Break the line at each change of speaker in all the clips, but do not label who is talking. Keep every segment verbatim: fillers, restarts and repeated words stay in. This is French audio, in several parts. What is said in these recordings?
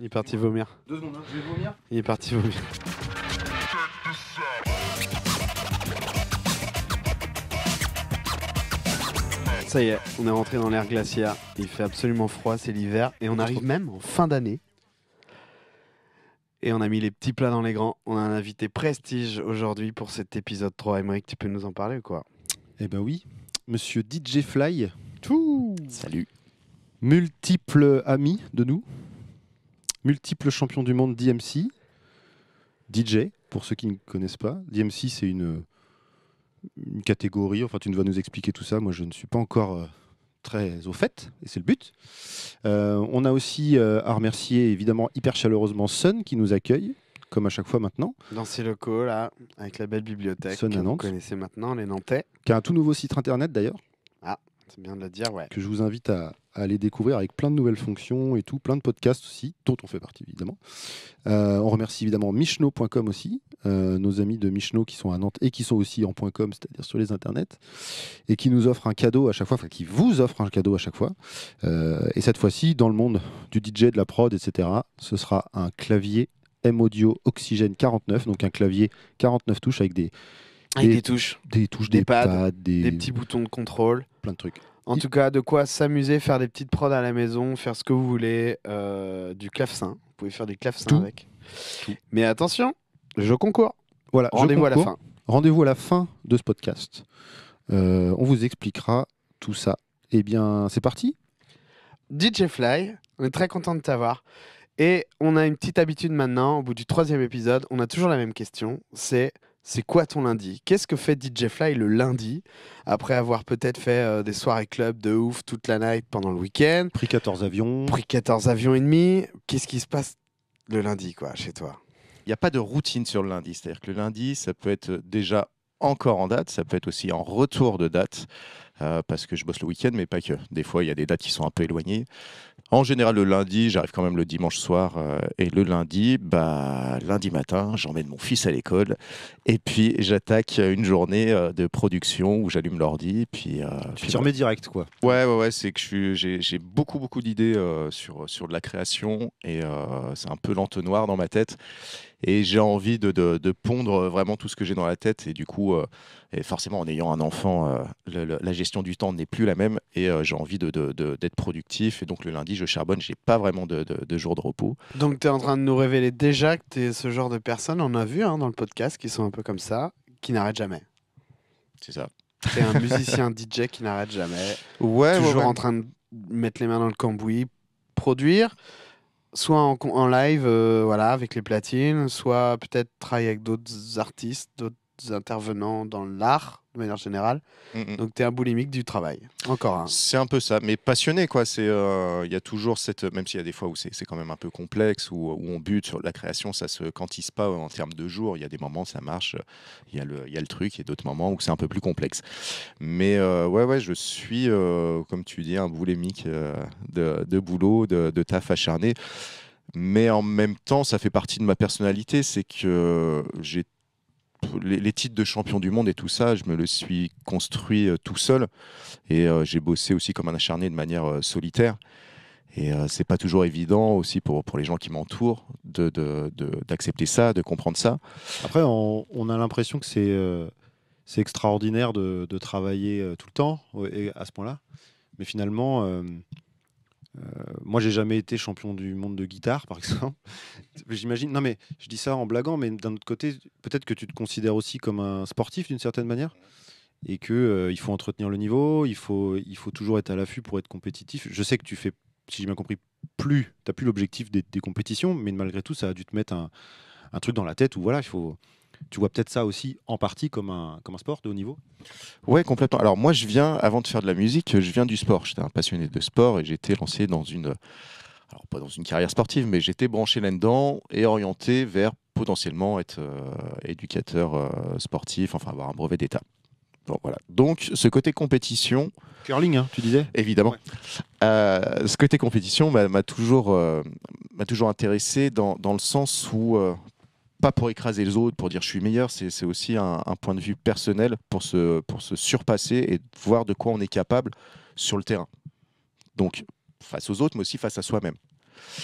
Il est parti vomir.
Deux secondes, hein, je vais vomir.
Il est parti vomir. Ça y est, on est rentré dans l'ère glaciaire. Il fait absolument froid, c'est l'hiver. Et on arrive même en fin d'année. Et on a mis les petits plats dans les grands. On a un invité prestige aujourd'hui pour cet épisode trois. Aymeric, tu peux nous en parler ou quoi?
Eh ben oui, monsieur D J Fly. Tchou.
Salut.
Multiple ami de nous. Multiple champion du monde D M C. D J, pour ceux qui ne connaissent pas. D M C, c'est une, une catégorie. Enfin, tu vas nous expliquer tout ça. Moi, je ne suis pas encore euh, très au fait. Et c'est le but. Euh, on a aussi euh, à remercier, évidemment, hyper chaleureusement Sun qui nous accueille, comme à chaque fois maintenant.
Dans ces locaux, là, avec la belle bibliothèque
Sun
que
à
vous
Nantes.
connaissez maintenant, les Nantais.
Qui a un tout nouveau site internet, d'ailleurs.
Ah, c'est bien de le dire, ouais.
Que je vous invite à, à aller découvrir avec plein de nouvelles fonctions et tout, plein de podcasts aussi, dont on fait partie évidemment. Euh, on remercie évidemment michno point com aussi, euh, nos amis de Michno qui sont à Nantes et qui sont aussi en .com, c'est-à-dire sur les internets, et qui nous offrent un cadeau à chaque fois, enfin qui vous offrent un cadeau à chaque fois. Euh, et cette fois-ci, dans le monde du D J, de la prod, et cetera, ce sera un clavier M-Audio Oxygène quarante-neuf, donc un clavier quarante-neuf touches avec des,
Avec
des,
des touches,
des touches,
des
des,
pads,
pads, des,
des petits boutons de contrôle.
plein de trucs.
En tout cas, de quoi s'amuser, faire des petites prods à la maison, faire ce que vous voulez, euh, du clavecin. Vous pouvez faire du clavecin
Tout.
avec.
Tout.
Mais attention, jeu concours.
Voilà, je
Rendez-vous à la
concours.
fin.
Rendez-vous à la fin de ce podcast. Euh, on vous expliquera tout ça. Eh bien, c'est parti.
D J Fly, on est très content de t'avoir. Et on a une petite habitude maintenant, au bout du troisième épisode, on a toujours la même question. C'est, c'est quoi ton lundi? Qu'est-ce que fait D J Fly le lundi, après avoir peut-être fait euh, des soirées club de ouf toute la night pendant le week-end,
Pris quatorze avions.
pris quatorze avions et demi? Qu'est-ce qui se passe le lundi, quoi, chez toi?
Il n'y a pas de routine sur le lundi. C'est-à-dire que le lundi, ça peut être déjà encore en date, ça peut être aussi en retour de date, euh, parce que je bosse le week-end, mais pas que. Des fois, il y a des dates qui sont un peu éloignées. En général, le lundi, j'arrive quand même le dimanche soir. Euh, et le lundi, bah, lundi matin, j'emmène mon fils à l'école. Et puis, j'attaque une journée euh, de production où j'allume l'ordi. Puis, euh,
Tu
puis
t'y remets direct, quoi.
Ouais, ouais, ouais, c'est que je suis- j'ai j'ai beaucoup, beaucoup d'idées euh, sur, sur de la création et euh, c'est un peu l'entonnoir dans ma tête. Et j'ai envie de, de, de pondre vraiment tout ce que j'ai dans la tête. Et du coup, euh, et forcément, en ayant un enfant, euh, le- le- la gestion du temps n'est plus la même. Et euh, j'ai envie de, de- de- d'être productif. Et donc, le lundi, je charbonne. J'ai pas vraiment de, de, de jour de repos.
Donc, tu es en train de nous révéler déjà que tu es ce genre de personne, on a vu hein, dans le podcast, qui sont un peu comme ça, qui n'arrêtent jamais.
C'est ça.
Tu es un musicien D J qui n'arrête jamais,
Ouais,
toujours
ouais, ouais.
en train de mettre les mains dans le cambouis, produire, soit en, con- en live euh, voilà, avec les platines, soit peut-être travailler avec d'autres artistes, d'autres intervenants dans l'art, de manière générale.
Mm, mm.
Donc, tu es un boulimique du travail. Encore un.
C'est un peu ça, mais passionné, quoi. C'est, euh, il y a toujours cette, même s'il y a des fois où c'est, c'est quand même un peu complexe, où, où on bute sur la création, ça se quantise pas en termes de jours. Il y a des moments où ça marche, il y a le, il y a le truc, il y a d'autres moments où c'est un peu plus complexe. Mais euh, ouais, ouais, je suis, euh, comme tu dis, un boulimique euh, de, de boulot, de, de taf acharné. Mais en même temps, ça fait partie de ma personnalité, c'est que j'ai les, les titres de champion du monde et tout ça, je me le suis construit euh, tout seul. Et euh, j'ai bossé aussi comme un acharné de manière euh, solitaire. Et euh, c'est pas toujours évident aussi pour, pour les gens qui m'entourent de, de, de- d'accepter ça, de comprendre ça.
Après, on, on a l'impression que c'est euh, c'est extraordinaire de, de travailler euh, tout le temps ouais, et à ce point-là. Mais finalement, euh, euh, moi, j'ai jamais été champion du monde de guitare, par exemple. J'imagine. Non, mais je dis ça en blaguant, mais d'un autre côté, peut-être que tu te considères aussi comme un sportif d'une certaine manière, et que euh, il faut entretenir le niveau, il faut il faut toujours être à l'affût pour être compétitif. Je sais que tu fais, si j'ai bien compris, plus, t'as plus l'objectif des, des compétitions, mais malgré tout, ça a dû te mettre un, un truc dans la tête où voilà, il faut. Tu vois peut-être ça aussi en partie comme un, comme un sport de haut niveau.
Ouais, complètement. Alors moi, je viens, avant de faire de la musique, je viens du sport. J'étais un passionné de sport et j'étais lancé dans une, alors pas dans une carrière sportive, mais j'étais branché là-dedans et orienté vers potentiellement être euh, éducateur euh, sportif, enfin avoir un brevet d'État. Bon, voilà. Donc ce côté compétition,
Curling, hein, tu disais.
évidemment,
Ouais.
euh, ce côté compétition m'a m'a toujours, euh, m'a toujours intéressé dans, dans le sens où, euh, pas pour écraser les autres, pour dire je suis meilleur, c'est c'est aussi un, un point de vue personnel pour se, pour se surpasser et voir de quoi on est capable sur le terrain. Donc face aux autres, mais aussi face à soi-même.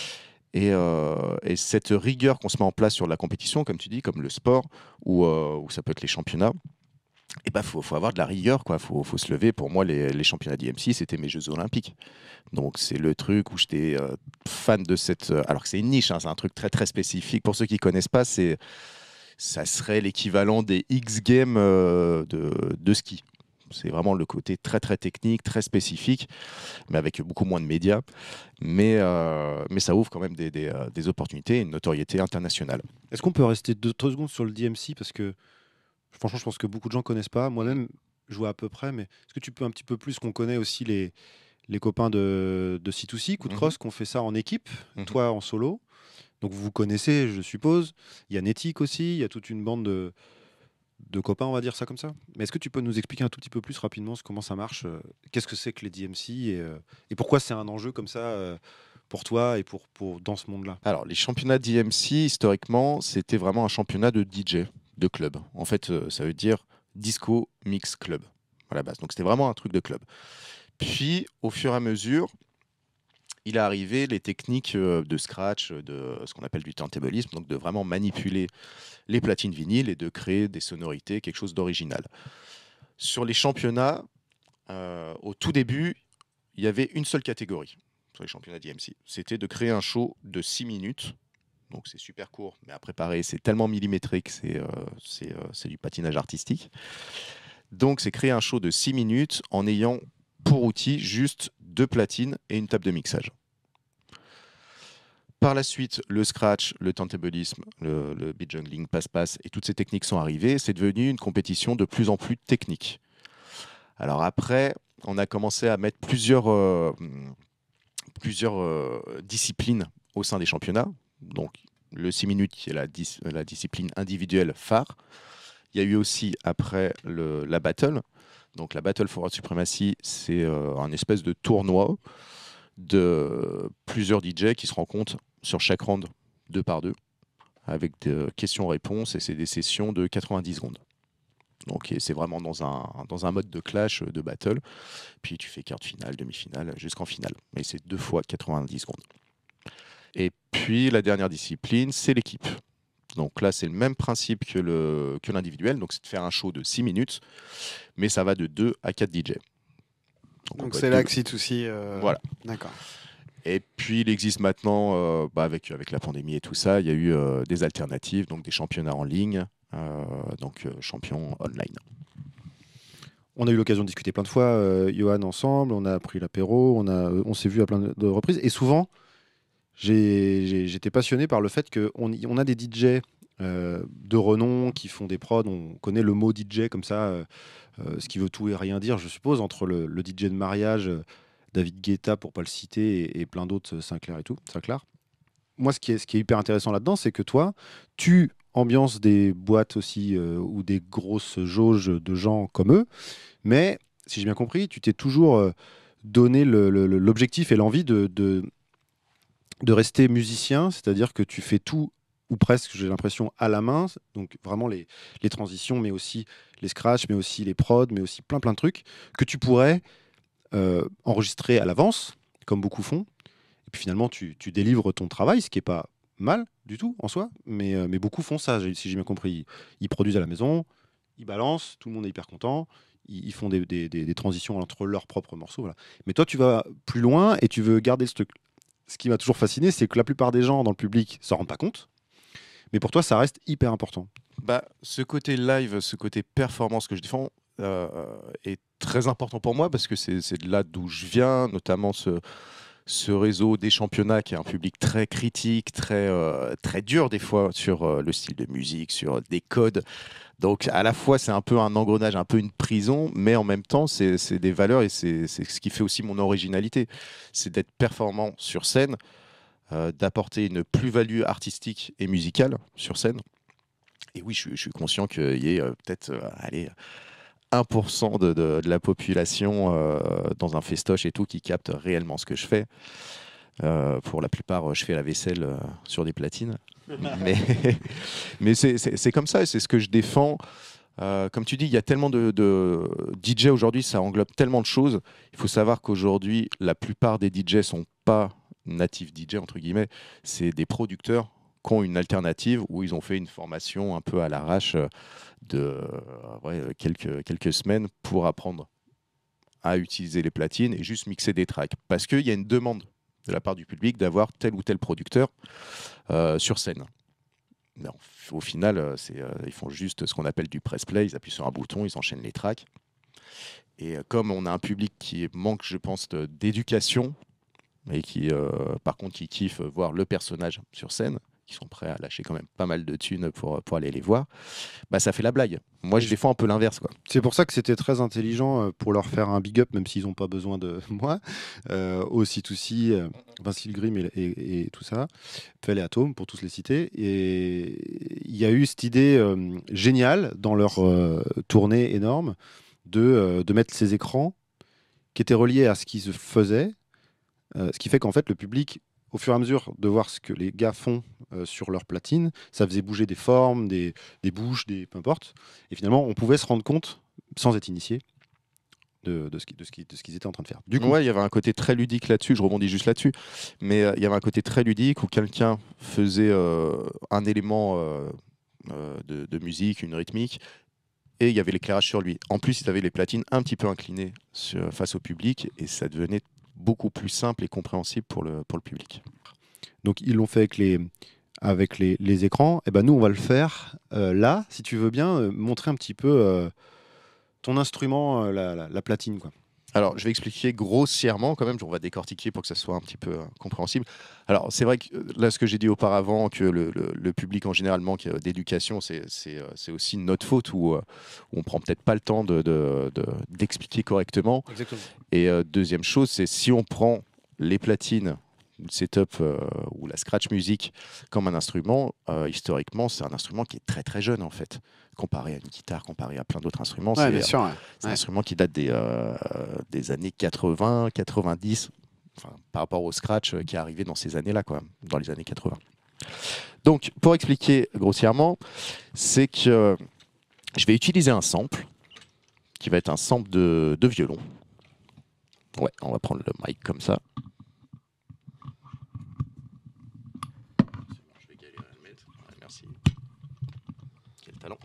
Et, euh, et cette rigueur qu'on se met en place sur la compétition, comme tu dis, comme le sport, ou, euh, ou ça peut être les championnats, il bah, faut, faut avoir de la rigueur, il faut, faut se lever. Pour moi, les, les championnats d'I M C, c'était mes Jeux Olympiques. Donc c'est le truc où j'étais euh, fan de cette... euh, alors que c'est une niche, hein, c'est un truc très très spécifique. Pour ceux qui ne connaissent pas, c'est, ça serait l'équivalent des X Games euh, de, de ski. C'est vraiment le côté très très technique, très spécifique, mais avec beaucoup moins de médias. Mais, euh, mais ça ouvre quand même des, des, euh, des opportunités et une notoriété internationale.
Est-ce qu'on peut rester deux trois secondes sur le D M C parce que franchement, je pense que beaucoup de gens connaissent pas. Moi-même, je vois à peu près, mais est-ce que tu peux un petit peu plus qu'on connaît aussi les, les copains de, de C deux C, Coup de Cross,
Mhm.
qui ont fait ça en équipe,
Mhm.
toi en solo. Donc vous vous connaissez, je suppose. Il y a Netic aussi, il y a toute une bande de, de copains, on va dire ça comme ça. Mais est-ce que tu peux nous expliquer un tout petit peu plus rapidement ce- comment ça marche euh, Qu'est-ce que c'est que les D M C et, euh, et pourquoi c'est un enjeu comme ça euh, pour toi et pour, pour dans ce monde-là?
Alors, les championnats d'I M C, historiquement, c'était vraiment un championnat de D J, de club. En fait, euh, ça veut dire Disco Mix Club, à la base. Donc, c'était vraiment un truc de club. Puis, au fur et à mesure, il est arrivé les techniques euh, de scratch, de ce qu'on appelle du turntablisme, donc de vraiment manipuler les platines vinyles et de créer des sonorités, quelque chose d'original. Sur les championnats, euh, au tout début, il y avait une seule catégorie sur les championnats d'I M C. C'était de créer un show de six minutes. Donc c'est super court, mais à préparer, c'est tellement millimétrique, c'est euh, c'est, euh, c'est du patinage artistique. Donc c'est créer un show de six minutes en ayant pour outil juste deux platines et une table de mixage. Par la suite, le scratch, le turntablisme, le, le beat jungling, passe-passe et toutes ces techniques sont arrivées. C'est devenu une compétition de plus en plus technique. Alors après, on a commencé à mettre plusieurs, euh, plusieurs euh, disciplines au sein des championnats. Donc le six minutes qui est la, dis- la discipline individuelle phare. Il y a eu aussi après le, la battle. Donc la Battle for World Supremacy, c'est euh, un espèce de tournoi de plusieurs D J qui se rencontrent sur chaque round deux par deux avec des questions-réponses et c'est des sessions de quatre-vingt-dix secondes. Donc c'est vraiment dans un, dans un mode de clash, de battle. Puis tu fais quart de finale, demi-finale, jusqu'en finale. Mais c'est deux fois quatre-vingt-dix secondes. Et puis la dernière discipline, c'est l'équipe. Donc là, c'est le même principe que, le, que l'individuel. Donc c'est de faire un show de six minutes, mais ça va de deux à quatre D J. Donc,
Donc
on peut
c'est
être
là
deux.
que C deux C. euh,
Voilà.
D'accord.
Et puis il existe maintenant, euh, bah, avec, avec la pandémie et tout ça, il y a eu euh, des alternatives, donc des championnats en ligne, euh, donc euh, champions online.
On a eu l'occasion de discuter plein de fois, euh, Johan, ensemble. On a pris l'apéro, on, a, on s'est vu à plein de, de reprises. Et souvent, j'ai- j'ai- j'étais passionné par le fait qu'on y- on a des D J euh, de renom qui font des prods. On connaît le mot D J comme ça, euh, euh, ce qui veut tout et rien dire, je suppose, entre le, le D J de mariage, euh, David Guetta, pour pas le citer, et, et plein d'autres, euh, Sinclair et tout. Sinclair. Moi, ce qui est, ce qui est hyper intéressant là-dedans, c'est que toi, tu ambiances des boîtes aussi euh, ou des grosses jauges de gens comme eux, mais si j'ai bien compris, tu t'es toujours euh, donné le- le- le- l'objectif et l'envie de, de, de rester musicien, c'est-à-dire que tu fais tout, ou presque, j'ai l'impression, à la main, donc vraiment les, les transitions, mais aussi les scratchs, mais aussi les prods, mais aussi plein plein de trucs que tu pourrais euh, enregistrer à l'avance, comme beaucoup font, et puis finalement tu, tu délivres ton travail, ce qui est pas mal du tout en soi, mais, euh, mais beaucoup font ça, j'ai- si j'ai bien compris. Ils, ils produisent à la maison, ils balancent, tout le monde est hyper content, ils, ils font des, des- des- des transitions entre leurs propres morceaux. Voilà. Mais toi, tu vas plus loin et tu veux garder ce truc. Ce qui m'a toujours fasciné, c'est que la plupart des gens dans le public s'en rendent pas compte, mais pour toi, ça reste hyper important.
Bah, ce côté live, ce côté performance que je défends euh, est très important pour moi parce que c'est c'est de là d'où je viens, notamment ce, ce réseau des championnats qui est un public très critique, très, euh, très dur des fois sur euh, le style de musique, sur des codes. Donc à la fois c'est un peu un engrenage, un peu une prison, mais en même temps c'est c'est des valeurs et c'est c'est ce qui fait aussi mon originalité. C'est d'être performant sur scène, euh, d'apporter une plus-value artistique et musicale sur scène. Et oui, je, suis- je suis conscient qu'il y ait euh, peut-être euh, allez, un pour cent de, de- de la population euh, dans un festoche et tout qui capte réellement ce que je fais. Euh, pour la plupart, euh, je fais la vaisselle euh, sur des platines. Mais, mais c'est c'est- c'est comme ça et c'est ce que je défends. Euh, comme tu dis, il y a tellement de, de D J aujourd'hui, ça englobe tellement de choses. Il faut savoir qu'aujourd'hui, la plupart des D J sont pas native D J entre guillemets, c'est des producteurs qui ont une alternative où ils ont fait une formation un peu à l'arrache de euh, ouais, quelques, quelques semaines pour apprendre à utiliser les platines et juste mixer des tracks. Parce qu'il y a une demande de la part du public d'avoir tel ou tel producteur euh, sur scène. Non, au final, c'est, euh, ils font juste ce qu'on appelle du press play, ils appuient sur un bouton, ils enchaînent les tracks. Et euh, comme on a un public qui manque, je pense, de, d'éducation, et qui, euh, par contre, qui kiffe voir le personnage sur scène, qui sont prêts à lâcher quand même pas mal de thunes pour, pour aller les voir, bah ça fait la blague. Moi, je défends un peu l'inverse, quoi.
C'est pour ça que c'était très intelligent pour leur faire un big up, même s'ils n'ont pas besoin de moi, euh, au C deux C, euh, Vincile Grimm et, et, et tout ça, Pell et Atom, pour tous les citer. Et il y a eu cette idée euh, géniale dans leur euh, tournée énorme de, euh, de mettre ces écrans qui étaient reliés à ce qui se faisait, euh, ce qui fait qu'en fait, le public, au fur et à mesure de voir ce que les gars font euh, sur leur platine, ça faisait bouger des formes, des, des bouches, des, peu importe. Et finalement, on pouvait se rendre compte, sans être initié, de, de, ce, qui, de, ce, qui, de ce qu'ils étaient en train de faire.
Du coup, ouais, il y avait un côté très ludique là-dessus, je rebondis juste là-dessus, mais euh, il y avait un côté très ludique où quelqu'un faisait euh, un élément euh, euh, de, de musique, une rythmique, et il y avait l'éclairage sur lui. En plus, ils avaient les platines un petit peu inclinées sur, face au public, et ça devenait beaucoup plus simple et compréhensible pour le, pour le public.
Donc ils l'ont fait avec les, avec les, les écrans, et ben nous on va le faire euh, là, si tu veux bien, euh, montrer un petit peu euh, ton instrument, euh, la, la, la platine, quoi.
Alors, je vais expliquer grossièrement quand même, on va décortiquer pour que ça soit un petit peu euh, compréhensible. Alors, c'est vrai que là, ce que j'ai dit auparavant, que le, le, le public en général manque d'éducation, c'est, c'est, c'est aussi notre faute où, où on prend peut-être pas le temps de, de, de, d'expliquer correctement.
Exactement.
Et euh, deuxième chose, c'est si on prend les platines, le setup euh, ou la scratch music comme un instrument, euh, historiquement, c'est un instrument qui est très très jeune en fait, comparé à une guitare, comparé à plein d'autres instruments.
Ouais,
c'est
bien sûr, ouais.
c'est un
Ouais.
instrument qui date des, euh, des années quatre-vingts, quatre-vingt-dix, enfin, par rapport au scratch euh, qui est arrivé dans ces années-là, quoi, dans les années quatre-vingts. Donc, pour expliquer grossièrement, c'est que euh, je vais utiliser un sample qui va être un sample de, de violon. Ouais, on va prendre le mic comme ça. Je vais galérer à le mettre. Ouais, merci. Quel talent.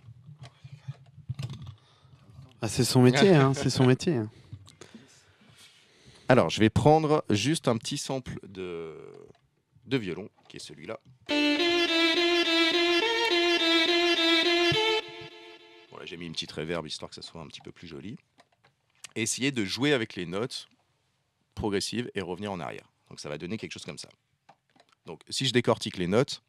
Ah, c'est son métier, hein, c'est son métier.
Alors, je vais prendre juste un petit sample de, de violon, qui est celui-là. Voilà, j'ai mis une petite reverb histoire que ça soit un petit peu plus joli. Et essayer de jouer avec les notes progressives et revenir en arrière. Donc ça va donner quelque chose comme ça. Donc si je décortique les notes,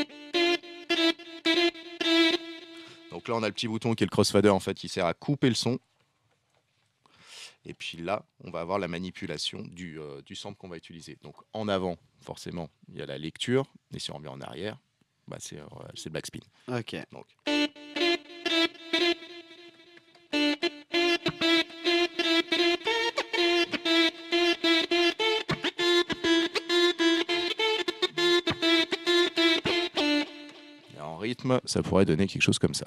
donc là on a le petit bouton qui est le crossfader en fait qui sert à couper le son. Et puis là on va avoir la manipulation du, euh, du sample qu'on va utiliser. Donc en avant forcément il y a la lecture et si on revient en arrière, bah, c'est, euh, c'est le backspin.
Ok.
Donc. En rythme, ça pourrait donner quelque chose comme ça.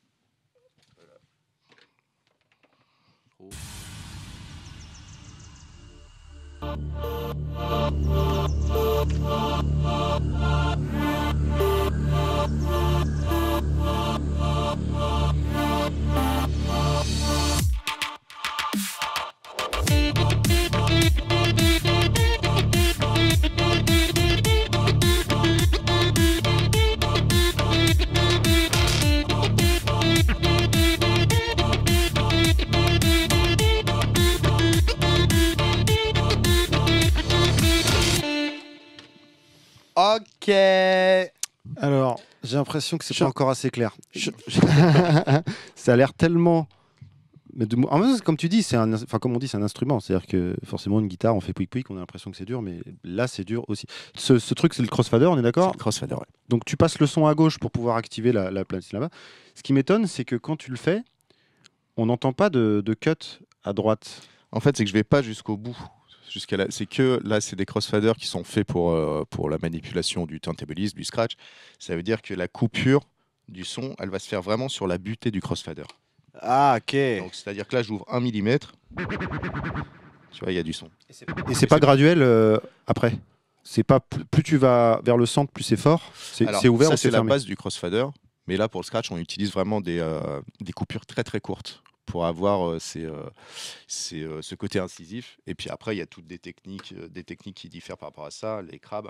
Ok.
Alors, j'ai l'impression que c'est
Je-
pas encore assez clair.
Je-
Ça a l'air tellement. Mais de... En même temps, comme tu dis, c'est un... enfin, comme on dit, c'est un instrument. C'est-à-dire que forcément, une guitare, on fait pouic pouic, on a l'impression que c'est dur, mais là, c'est dur aussi. Ce, ce truc, c'est le crossfader, on est
C'est
d'accord?
le crossfader, ouais.
Donc, tu passes le son à gauche pour pouvoir activer la, la platine là-bas. Ce qui m'étonne, c'est que quand tu le fais, on n'entend pas de, de cut à droite.
En fait, c'est que je vais pas jusqu'au bout. Jusqu'à la... C'est que là, c'est des crossfaders qui sont faits pour, euh, pour la manipulation du turntablisme, du scratch. Ça veut dire que la coupure du son, elle va se faire vraiment sur la butée du crossfader.
Ah, ok.
Donc, c'est-à-dire que là, j'ouvre un millimètre. Tu vois, il y a du son.
Et c'est pas graduel euh, après. c'est pas plus, plus tu vas vers le centre, plus c'est fort. C'est
Alors,
c'est ouvert
ça,
ou
c'est
c'est
la
fermé?
base du crossfader. Mais là, pour le scratch, on utilise vraiment des, euh, des coupures très très courtes pour avoir euh, ces, euh, ces, euh, ce côté incisif. Et puis après, il y a toutes des techniques, euh, des techniques qui diffèrent par rapport à ça. Les crabes,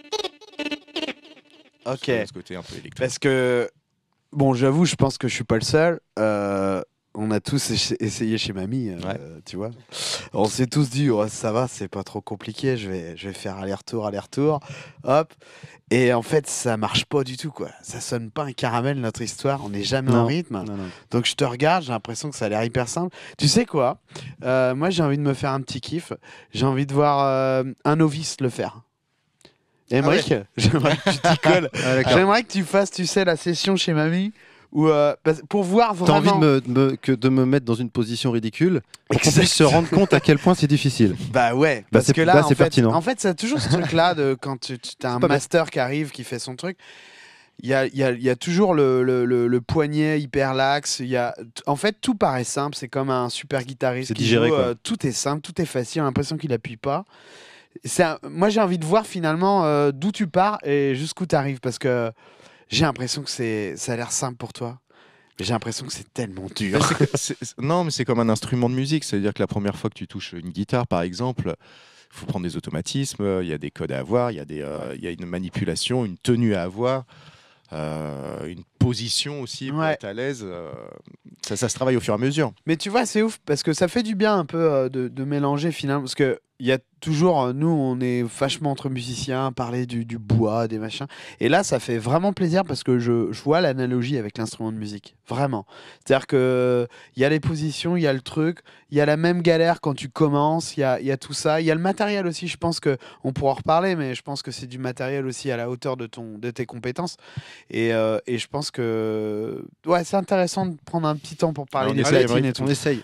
Ok.
ce, ce côté un peu électrique.
Parce que, bon, j'avoue, je pense que je suis pas le seul. Euh, on a tous essa- essayé chez mamie, euh,
Ouais.
tu vois. On s'est tous dit, oh, ça va, c'est pas trop compliqué, je vais, je vais faire aller-retour, aller-retour. Hop. Et en fait, ça marche pas du tout, quoi. Ça sonne pas un caramel, notre histoire. On n'est jamais en
Non.
rythme.
Non, non.
Donc je te regarde, j'ai l'impression que ça a l'air hyper simple. Tu sais quoi? Euh, Moi, j'ai envie de me faire un petit kiff. J'ai envie de voir euh, un novice le faire. Émeric, j'aimerais que tu t'y colles.
Ah, d'accord.
J'aimerais que tu fasses, tu sais, la session chez mamie où, euh, parce- pour voir
T'as envie
vraiment.
de me, de me- que de me mettre dans une position ridicule pour qu'on
Exact.
puisse se rendre compte à quel point c'est difficile.
Bah ouais,
Bah,
parce
c'est-
que là,
bah,
en,
c'est
fait,
pertinent.
en fait, ça a toujours ce truc-là de quand tu, tu as un
pas bête.
master qui arrive, qui fait son truc. Il y a, il y a- il y a toujours le, le- le- le poignet hyper laxe. Il y a, en fait, tout paraît simple. C'est comme un super guitariste
C'est
qui
digéré,
joue,
quoi.
euh, tout est simple, tout est facile. On a l'impression qu'il appuie pas. C'est un- Moi, j'ai envie de voir finalement euh, d'où tu pars et jusqu'où tu arrives. Parce que j'ai l'impression que c'est, ça a l'air simple pour toi. Mais j'ai l'impression que c'est tellement dur.
Mais c'est que- c'est- c'est- non, mais c'est comme un instrument de musique. C'est-à-dire que la première fois que tu touches une guitare, par exemple, il faut prendre des automatismes, il y a des codes à avoir, il y, a des, euh, il y a une manipulation, une tenue à avoir, euh, une position aussi pour
Ouais.
être à l'aise. euh, ça, ça se travaille au fur et à mesure.
Mais tu vois, c'est ouf parce que ça fait du bien un peu euh, de, de mélanger finalement. Parce que il y a toujours, euh, nous, on est vachement entre musiciens, parler du, du bois, des machins. Et là, ça fait vraiment plaisir parce que je, je vois l'analogie avec l'instrument de musique. Vraiment. C'est-à-dire que il y a les positions, il y a le truc, il y a la même galère quand tu commences, il y a, il y a tout ça. Il y a le matériel aussi. Je pense que on pourra en reparler, mais je pense que c'est du matériel aussi à la hauteur de, ton, de tes compétences. Et, euh, et je pense que ouais, c'est intéressant de prendre un petit temps pour parler
On
des
essaye,
platines et tout.
On essaye.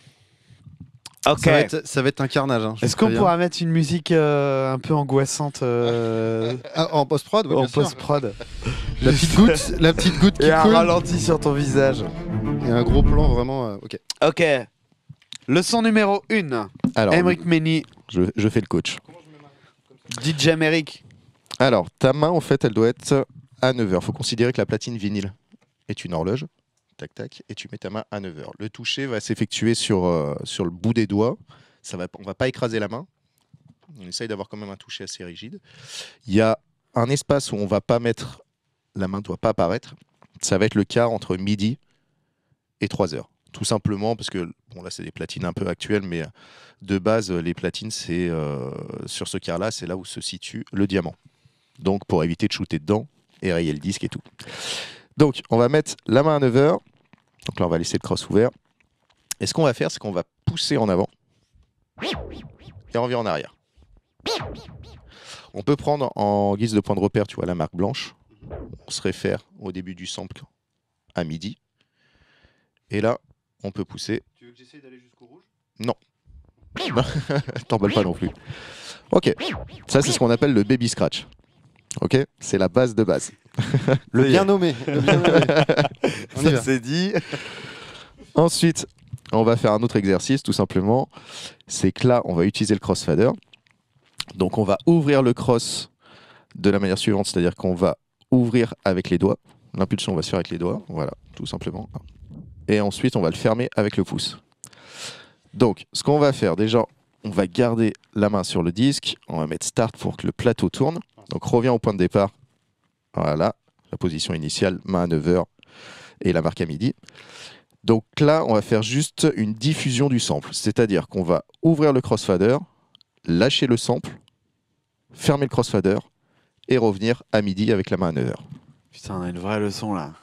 Ok.
Ça, va être, ça va être un carnage. Hein, je
Est-ce
te
qu'on
préviens.
pourra mettre une musique euh, un peu angoissante euh,
Ah, en post-prod, oui,
en
bien sûr.
post-prod
La petite goutte, la petite goutte qui
et un
coule.
ralenti sur ton visage?
Et un gros plan vraiment. euh, ok.
Ok. Leçon numéro un.
Alors,
Émeric Mény,
je, je fais le coach.
D J Émeric.
Alors, ta main, en fait, elle doit être à neuf heures. Il faut considérer que la platine vinyle est une horloge. Tac, tac. Et tu mets ta main à neuf heures. Le toucher va s'effectuer sur, euh, sur le bout des doigts. Ça va, on ne va pas écraser la main. On essaye d'avoir quand même un toucher assez rigide. Il y a un espace où on ne va pas mettre... La main ne doit pas apparaître. Ça va être le quart entre midi et trois heures. Tout simplement parce que, bon là c'est des platines un peu actuelles, mais de base, les platines, c'est euh, sur ce quart-là, c'est là où se situe le diamant. Donc pour éviter de shooter dedans et rayer le disque et tout. Donc on va mettre la main à neuf heures. Donc là on va laisser le cross ouvert. Et ce qu'on va faire, c'est qu'on va pousser en avant et on revient en arrière. On peut prendre en guise de point de repère, tu vois, la marque blanche. On se réfère au début du sample à midi. Et là, on peut pousser.
Tu veux que j'essaye d'aller jusqu'au rouge?
T'emballes pas non plus. Ok, ça c'est ce qu'on appelle le baby scratch. Ok, c'est la base de base.
Le bien nommé. Le bien nommé. On y va.
Ça c'est dit.
Ensuite, on va faire un autre exercice tout simplement. C'est que là, on va utiliser le crossfader. Donc on va ouvrir le cross de la manière suivante, c'est-à-dire qu'on va ouvrir avec les doigts. L'impulsion va se faire avec les doigts, voilà, tout simplement. Et ensuite, on va le fermer avec le pouce. Donc, ce qu'on va faire, déjà, on va garder la main sur le disque. On va mettre Start pour que le plateau tourne. Donc, reviens au point de départ. Voilà, la position initiale, main à neuf heures et la marque à midi. Donc là, on va faire juste une diffusion du sample. C'est-à-dire qu'on va ouvrir le crossfader, lâcher le sample, fermer le crossfader et revenir à midi avec la main à neuf heures.
Putain, on a une vraie leçon là.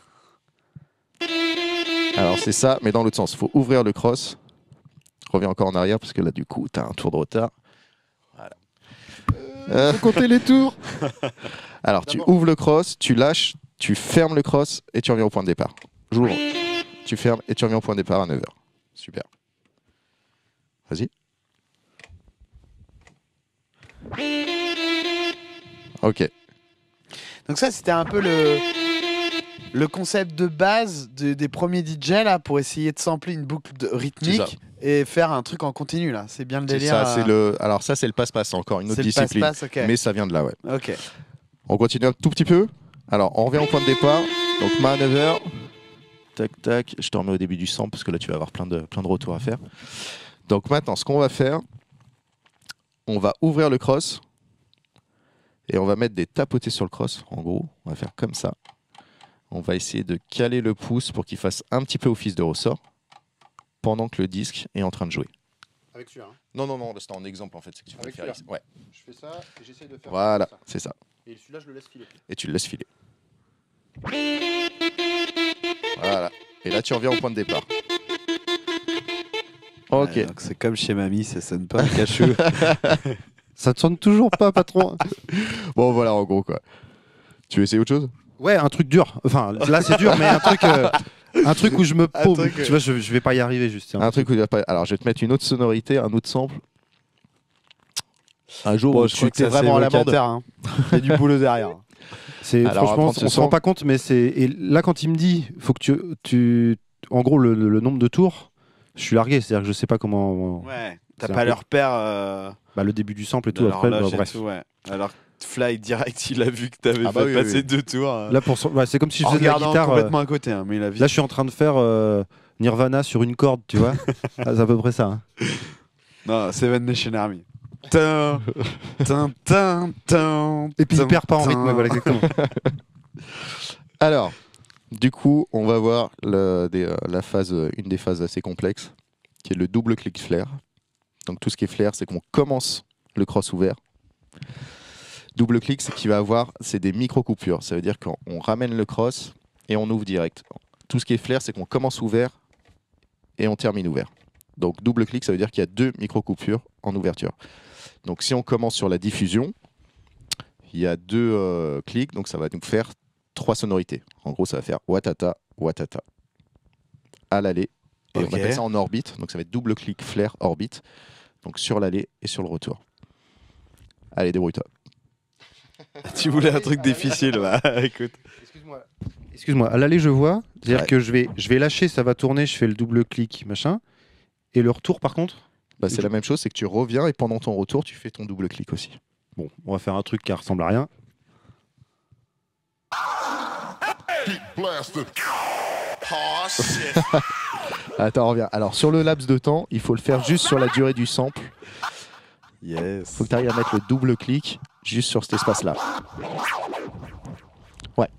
Alors c'est ça, mais dans l'autre sens. Il faut ouvrir le cross. Reviens encore en arrière parce que là, du coup, tu as un tour de retard. Voilà. Euh,
Faut compter les tours.
Alors, tu ouvres le cross, tu lâches, tu fermes le cross et tu reviens au point de départ. J'ouvre, tu fermes et tu reviens au point de départ à neuf heures. Super. Vas-y. Ok.
Donc ça c'était un peu le le concept de base de- des premiers D J là pour essayer de sampler une boucle de- rythmique et faire un truc en continu là. C'est bien le
C'est
délire.
ça, c'est
euh,
le. Alors ça, c'est le passe-passe, encore une autre
c'est le
discipline.
passe-passe, ok.
Mais ça vient de là, ouais.
Ok.
On continue un tout petit peu. Alors, on revient au point de départ. Donc, manœuvre. Tac, tac. Je te remets au début du sample parce que là, tu vas avoir plein de, plein de retours à faire. Donc, maintenant, ce qu'on va faire, on va ouvrir le cross et on va mettre des tapotés sur le cross. En gros, on va faire comme ça. On va essayer de caler le pouce pour qu'il fasse un petit peu office de ressort pendant que le disque est en train de jouer.
Avec celui-là.
Non, non, non, c'était en exemple en fait. C'est que tu peux
Avec
faire ici. Ouais.
Je fais ça et j'essaie de faire.
Voilà, c'est ça.
Et celui-là, je le laisse filer.
Et tu le laisses filer. Voilà. Et là, tu reviens au point de départ. Ok.
Ouais, donc c'est comme chez mamie, ça sonne pas cachou.
Ça te sonne toujours pas, patron?
Bon, voilà, en gros, quoi. Tu veux essayer autre chose?
Ouais, un truc dur. Enfin, là, c'est dur, mais un truc, euh, un truc où je me
Un
paume.
truc,
Tu vois, je, je vais pas y arriver, juste.
Un truc où il va pas. Alors, je vais te mettre une autre sonorité, un autre sample. Un jour
Bon,
où
je
tu
crois que
t'es
c'est
vraiment à la bande.
hein. Il y a du boulot derrière.
C'est
Alors, on va
franchement,
prendre ce
on se rend
son.
pas compte, mais c'est. Et là, quand il me dit, faut que tu, tu, en gros, le, le- le nombre de tours, je suis largué. C'est-à-dire que je sais pas comment.
Ouais. T'as
C'est
pas
un peu-
leur père. Euh,
Bah, le début du sample et
de
tout. Après, bah,
l'horloge et
bref.
tout, ouais. Alors Fly direct, il a vu que t'avais
Ah bah
fait
oui,
passer
oui.
deux tours. euh,
Là, pour son- ouais, c'est comme si je
en
faisais de la
regardant
guitare. euh,
complètement à côté, hein, mais il a vu.
Là, je suis en train de faire euh, Nirvana sur une corde, tu vois. Ah, c'est à peu près ça. hein.
Non, Seven Nation Army. Tin, tin, tin, tin,
Et puis il
tin,
perd pas en
tin.
rythme, voilà exactement.
Alors, du coup, on va voir le- des, euh, la phase, euh, une des phases assez complexes, qui est le double clic flare. Donc, tout ce qui est flare, c'est qu'on commence le cross ouvert. Double clic, c'est qu'il va avoir, c'est des micro-coupures. Ça veut dire qu'on on ramène le cross et on ouvre direct. Tout ce qui est flare, c'est qu'on commence ouvert et on termine ouvert. Donc, double clic, ça veut dire qu'il y a deux micro-coupures en ouverture. Donc, si on commence sur la diffusion, il y a deux euh, clics, donc ça va nous faire trois sonorités. En gros, ça va faire watata, watata. À l'aller. Et
Ok.
on appelle ça en orbite. Donc, ça va être double clic flare orbite. Donc, sur l'aller et sur le retour. Allez, débrouille-toi.
Tu voulais un truc difficile, bah écoute.
Excuse-moi. Excuse-moi, à l'aller, je vois. C'est-à-dire
Ouais.
que je vais, je vais lâcher, ça va tourner, je fais le double clic, machin. Et le retour, par contre,
Bah, c'est la même chose, c'est que tu reviens et pendant ton retour, tu fais ton double clic aussi.
bon, on va faire un truc qui ressemble à rien.
Attends, on revient. Alors, sur le laps de temps, il faut le faire juste sur la durée du sample.
Yes.
Faut que tu arrives à mettre le double clic juste sur cet espace-là. Ouais.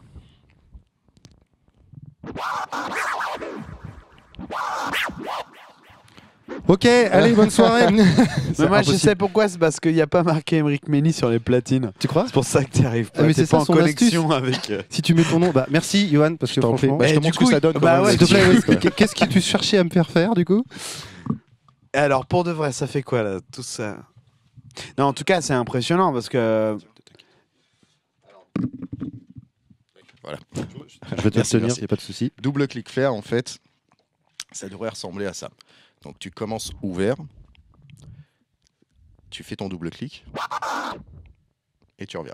Ok, allez, bonne soirée.
Mais
C'est
moi je
impossible.
sais pourquoi, c'est parce qu'il n'y a pas marqué Emric Mény sur les platines.
Tu crois?
C'est pour ça que tu arrives pas.
Ah, mais
T'es
c'est
pas
ça
en
son
connexion avec. euh,
Si tu mets ton nom, bah merci Johan, parce que
t'en prie.
franchement.
Bah, je
Eh,
te
du
montre ce
coup,
que ça donne.
bah
quand même,
ouais,
le
S'il te plaît,
disque.
oui. Qu'est-ce que tu cherchais à me faire faire du coup?
Et alors pour de vrai, ça fait quoi là, tout ça? Non, en tout cas, c'est impressionnant parce que.
Voilà.
Je vais te
Merci,
tenir,
merci.
y a pas de souci.
Double clic flare, en fait, ça devrait ressembler à ça. Donc tu commences ouvert, tu fais ton double clic et tu reviens.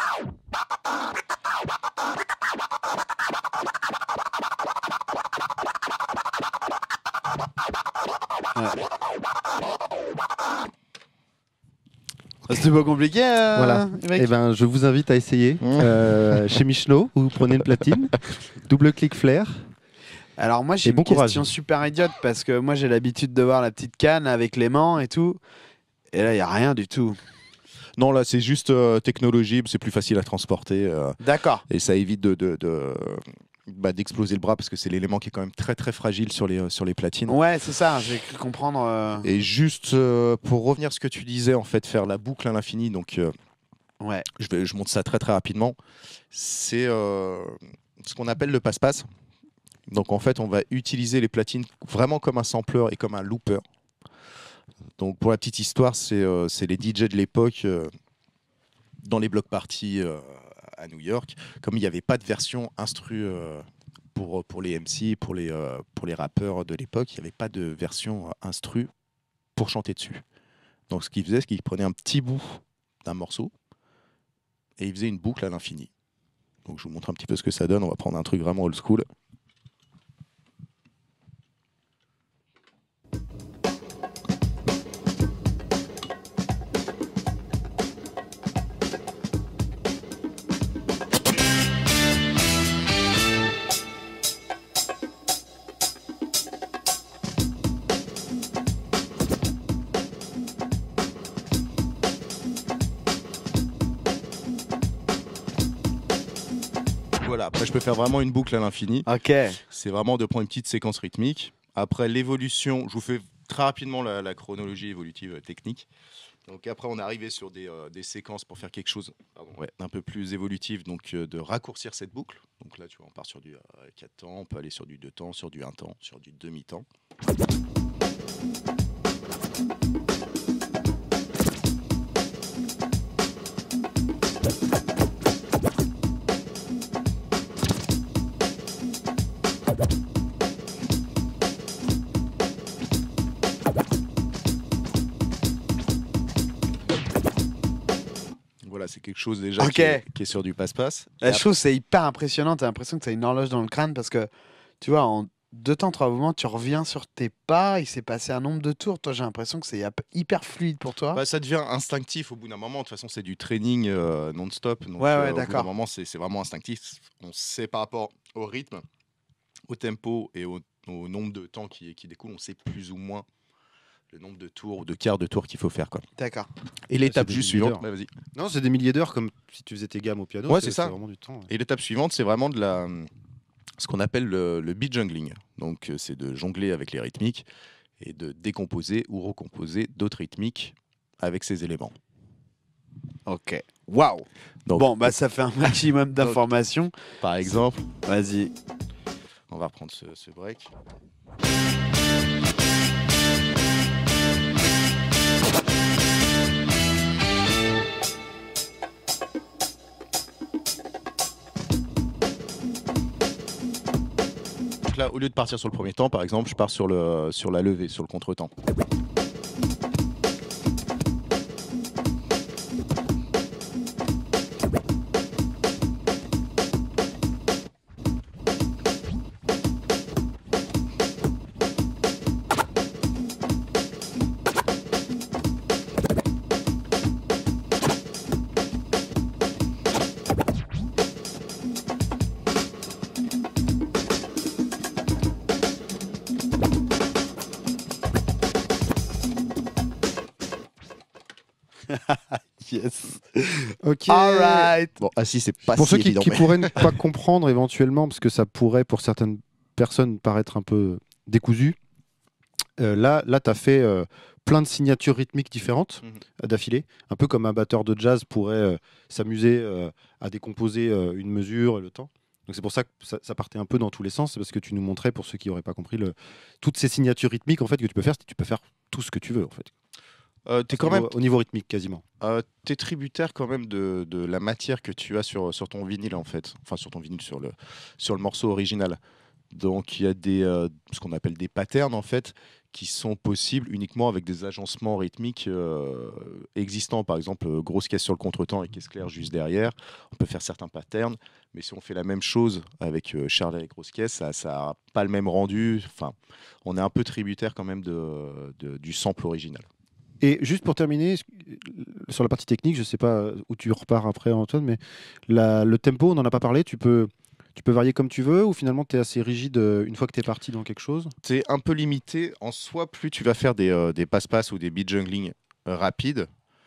C'était pas compliqué, euh,
Voilà.
Emric
Eh ben, je vous invite à essayer euh, chez Michelot, où vous prenez une platine, double clic flare.
Alors moi j'ai
Et
une
bon courage.
question super idiote parce que moi j'ai l'habitude de voir la petite canne avec l'aimant et tout. Et là il y a rien du tout.
Non, là, c'est juste euh, technologie, c'est plus facile à transporter euh,
D'accord.
et ça évite de, de- de- bah, d'exploser le bras parce que c'est l'élément qui est quand même très très fragile sur les, euh, sur les platines.
Ouais, c'est ça, j'ai cru comprendre. euh,
Et juste euh, pour revenir à ce que tu disais, en fait, faire la boucle à l'infini, donc euh,
Ouais.
je, vais, je montre ça très très rapidement, c'est euh, ce qu'on appelle le passe-passe. Donc en fait, on va utiliser les platines vraiment comme un sampler et comme un looper. Donc pour la petite histoire, c'est euh, c'est les D J de l'époque euh, dans les block parties euh, à New York, comme il n'y avait pas de version instru euh, pour, pour les M C, pour les, euh, pour les rappeurs de l'époque, il n'y avait pas de version euh, instru pour chanter dessus. Donc ce qu'ils faisaient, c'est qu'ils prenaient un petit bout d'un morceau et ils faisaient une boucle à l'infini. Donc je vous montre un petit peu ce que ça donne. On va prendre un truc vraiment old school. Voilà, après je peux faire vraiment une boucle à l'infini.
Ok.
C'est vraiment de prendre une petite séquence rythmique. Après l'évolution, je vous fais très rapidement la, la chronologie évolutive euh, technique. Donc après on est arrivé sur des, euh, des séquences pour faire quelque chose pardon, ouais, d'un peu plus évolutif, donc euh, de raccourcir cette boucle. Donc là tu vois on part sur du euh, quatre temps, on peut aller sur du deux temps, sur du un temps, sur du demi-temps. Voilà, c'est quelque chose déjà
Ok.
qui, est, qui est sur du passe-passe. Et
La chose, c'est hyper impressionnant. T'as l'impression que t'as une horloge dans le crâne parce que, tu vois, en deux temps, trois mouvements, tu reviens sur tes pas. Il s'est passé un nombre de tours. Toi, j'ai l'impression que c'est yap- hyper fluide pour toi.
Bah, ça devient instinctif au bout d'un moment. De toute façon, c'est du training euh, non-stop. Donc,
Ouais, ouais,
euh, au bout d'un
d'accord.
moment, c'est c'est vraiment instinctif. On sait par rapport au rythme, au tempo et au, au nombre de temps qui, qui découle, on sait plus ou moins le nombre de tours ou de quarts de tour qu'il faut faire. Quoi.
D'accord.
Et l'étape
c'est des
juste
milliers
suivante,
d'heures.
bah, vas-y.
Non, c'est des milliers d'heures comme si tu faisais tes gammes au piano.
Ouais, c'est ça.
vraiment du temps. Ouais.
Et l'étape suivante, c'est vraiment de la, ce qu'on appelle le, le beat jungling. Donc, euh, c'est de jongler avec les rythmiques et de décomposer ou recomposer d'autres rythmiques avec ces éléments.
Ok. Waouh.
Donc,
Bon, bah, ça fait un maximum d'informations.
par exemple,
Vas-y.
on va reprendre ce, ce break. Donc là, au lieu de partir sur le premier temps, par exemple, je pars sur, le, sur la levée, sur le contre-temps.
Yes.
Ok.
All right.
Bon, ah si, c'est pas
Pour
si
ceux qui,
évident.
qui
mais-
pourraient ne pas comprendre éventuellement, parce que ça pourrait pour certaines personnes paraître un peu décousu, euh, là, là tu as fait euh, plein de signatures rythmiques différentes
Mhm.
euh, d'affilée, un peu comme un batteur de jazz pourrait euh, s'amuser euh, à décomposer euh, une mesure et le temps. Donc c'est pour ça que ça, ça partait un peu dans tous les sens, c'est parce que tu nous montrais, pour ceux qui n'auraient pas compris, le, toutes ces signatures rythmiques en fait, que tu peux faire, tu peux faire tout ce que tu veux en fait.
Euh, t'es
Au
quand
niveau-
même
au niveau rythmique quasiment.
Euh, t'es tributaire quand même de, de la matière que tu as sur, sur ton vinyle en fait, enfin sur ton vinyle, sur le, sur le morceau original. Donc il y a des, euh, ce qu'on appelle des patterns en fait, qui sont possibles uniquement avec des agencements rythmiques euh, existants. Par exemple, euh, grosse caisse sur le contretemps et caisse claire juste derrière. On peut faire certains patterns, mais si on fait la même chose avec euh, Charlet et grosse caisse, ça n'a pas le même rendu. Enfin, on est un peu tributaire quand même de, de- du sample original.
Et juste pour terminer, sur la partie technique, je ne sais pas où tu repars après, Antoine, mais la- le tempo, on n'en a pas parlé. Tu peux, tu peux varier comme tu veux ou finalement tu es assez rigide euh, une fois que tu es parti dans quelque chose?
C'est un peu limité. En soi, plus tu vas faire des, euh, des passe-passe ou des beat jungling euh, rapides,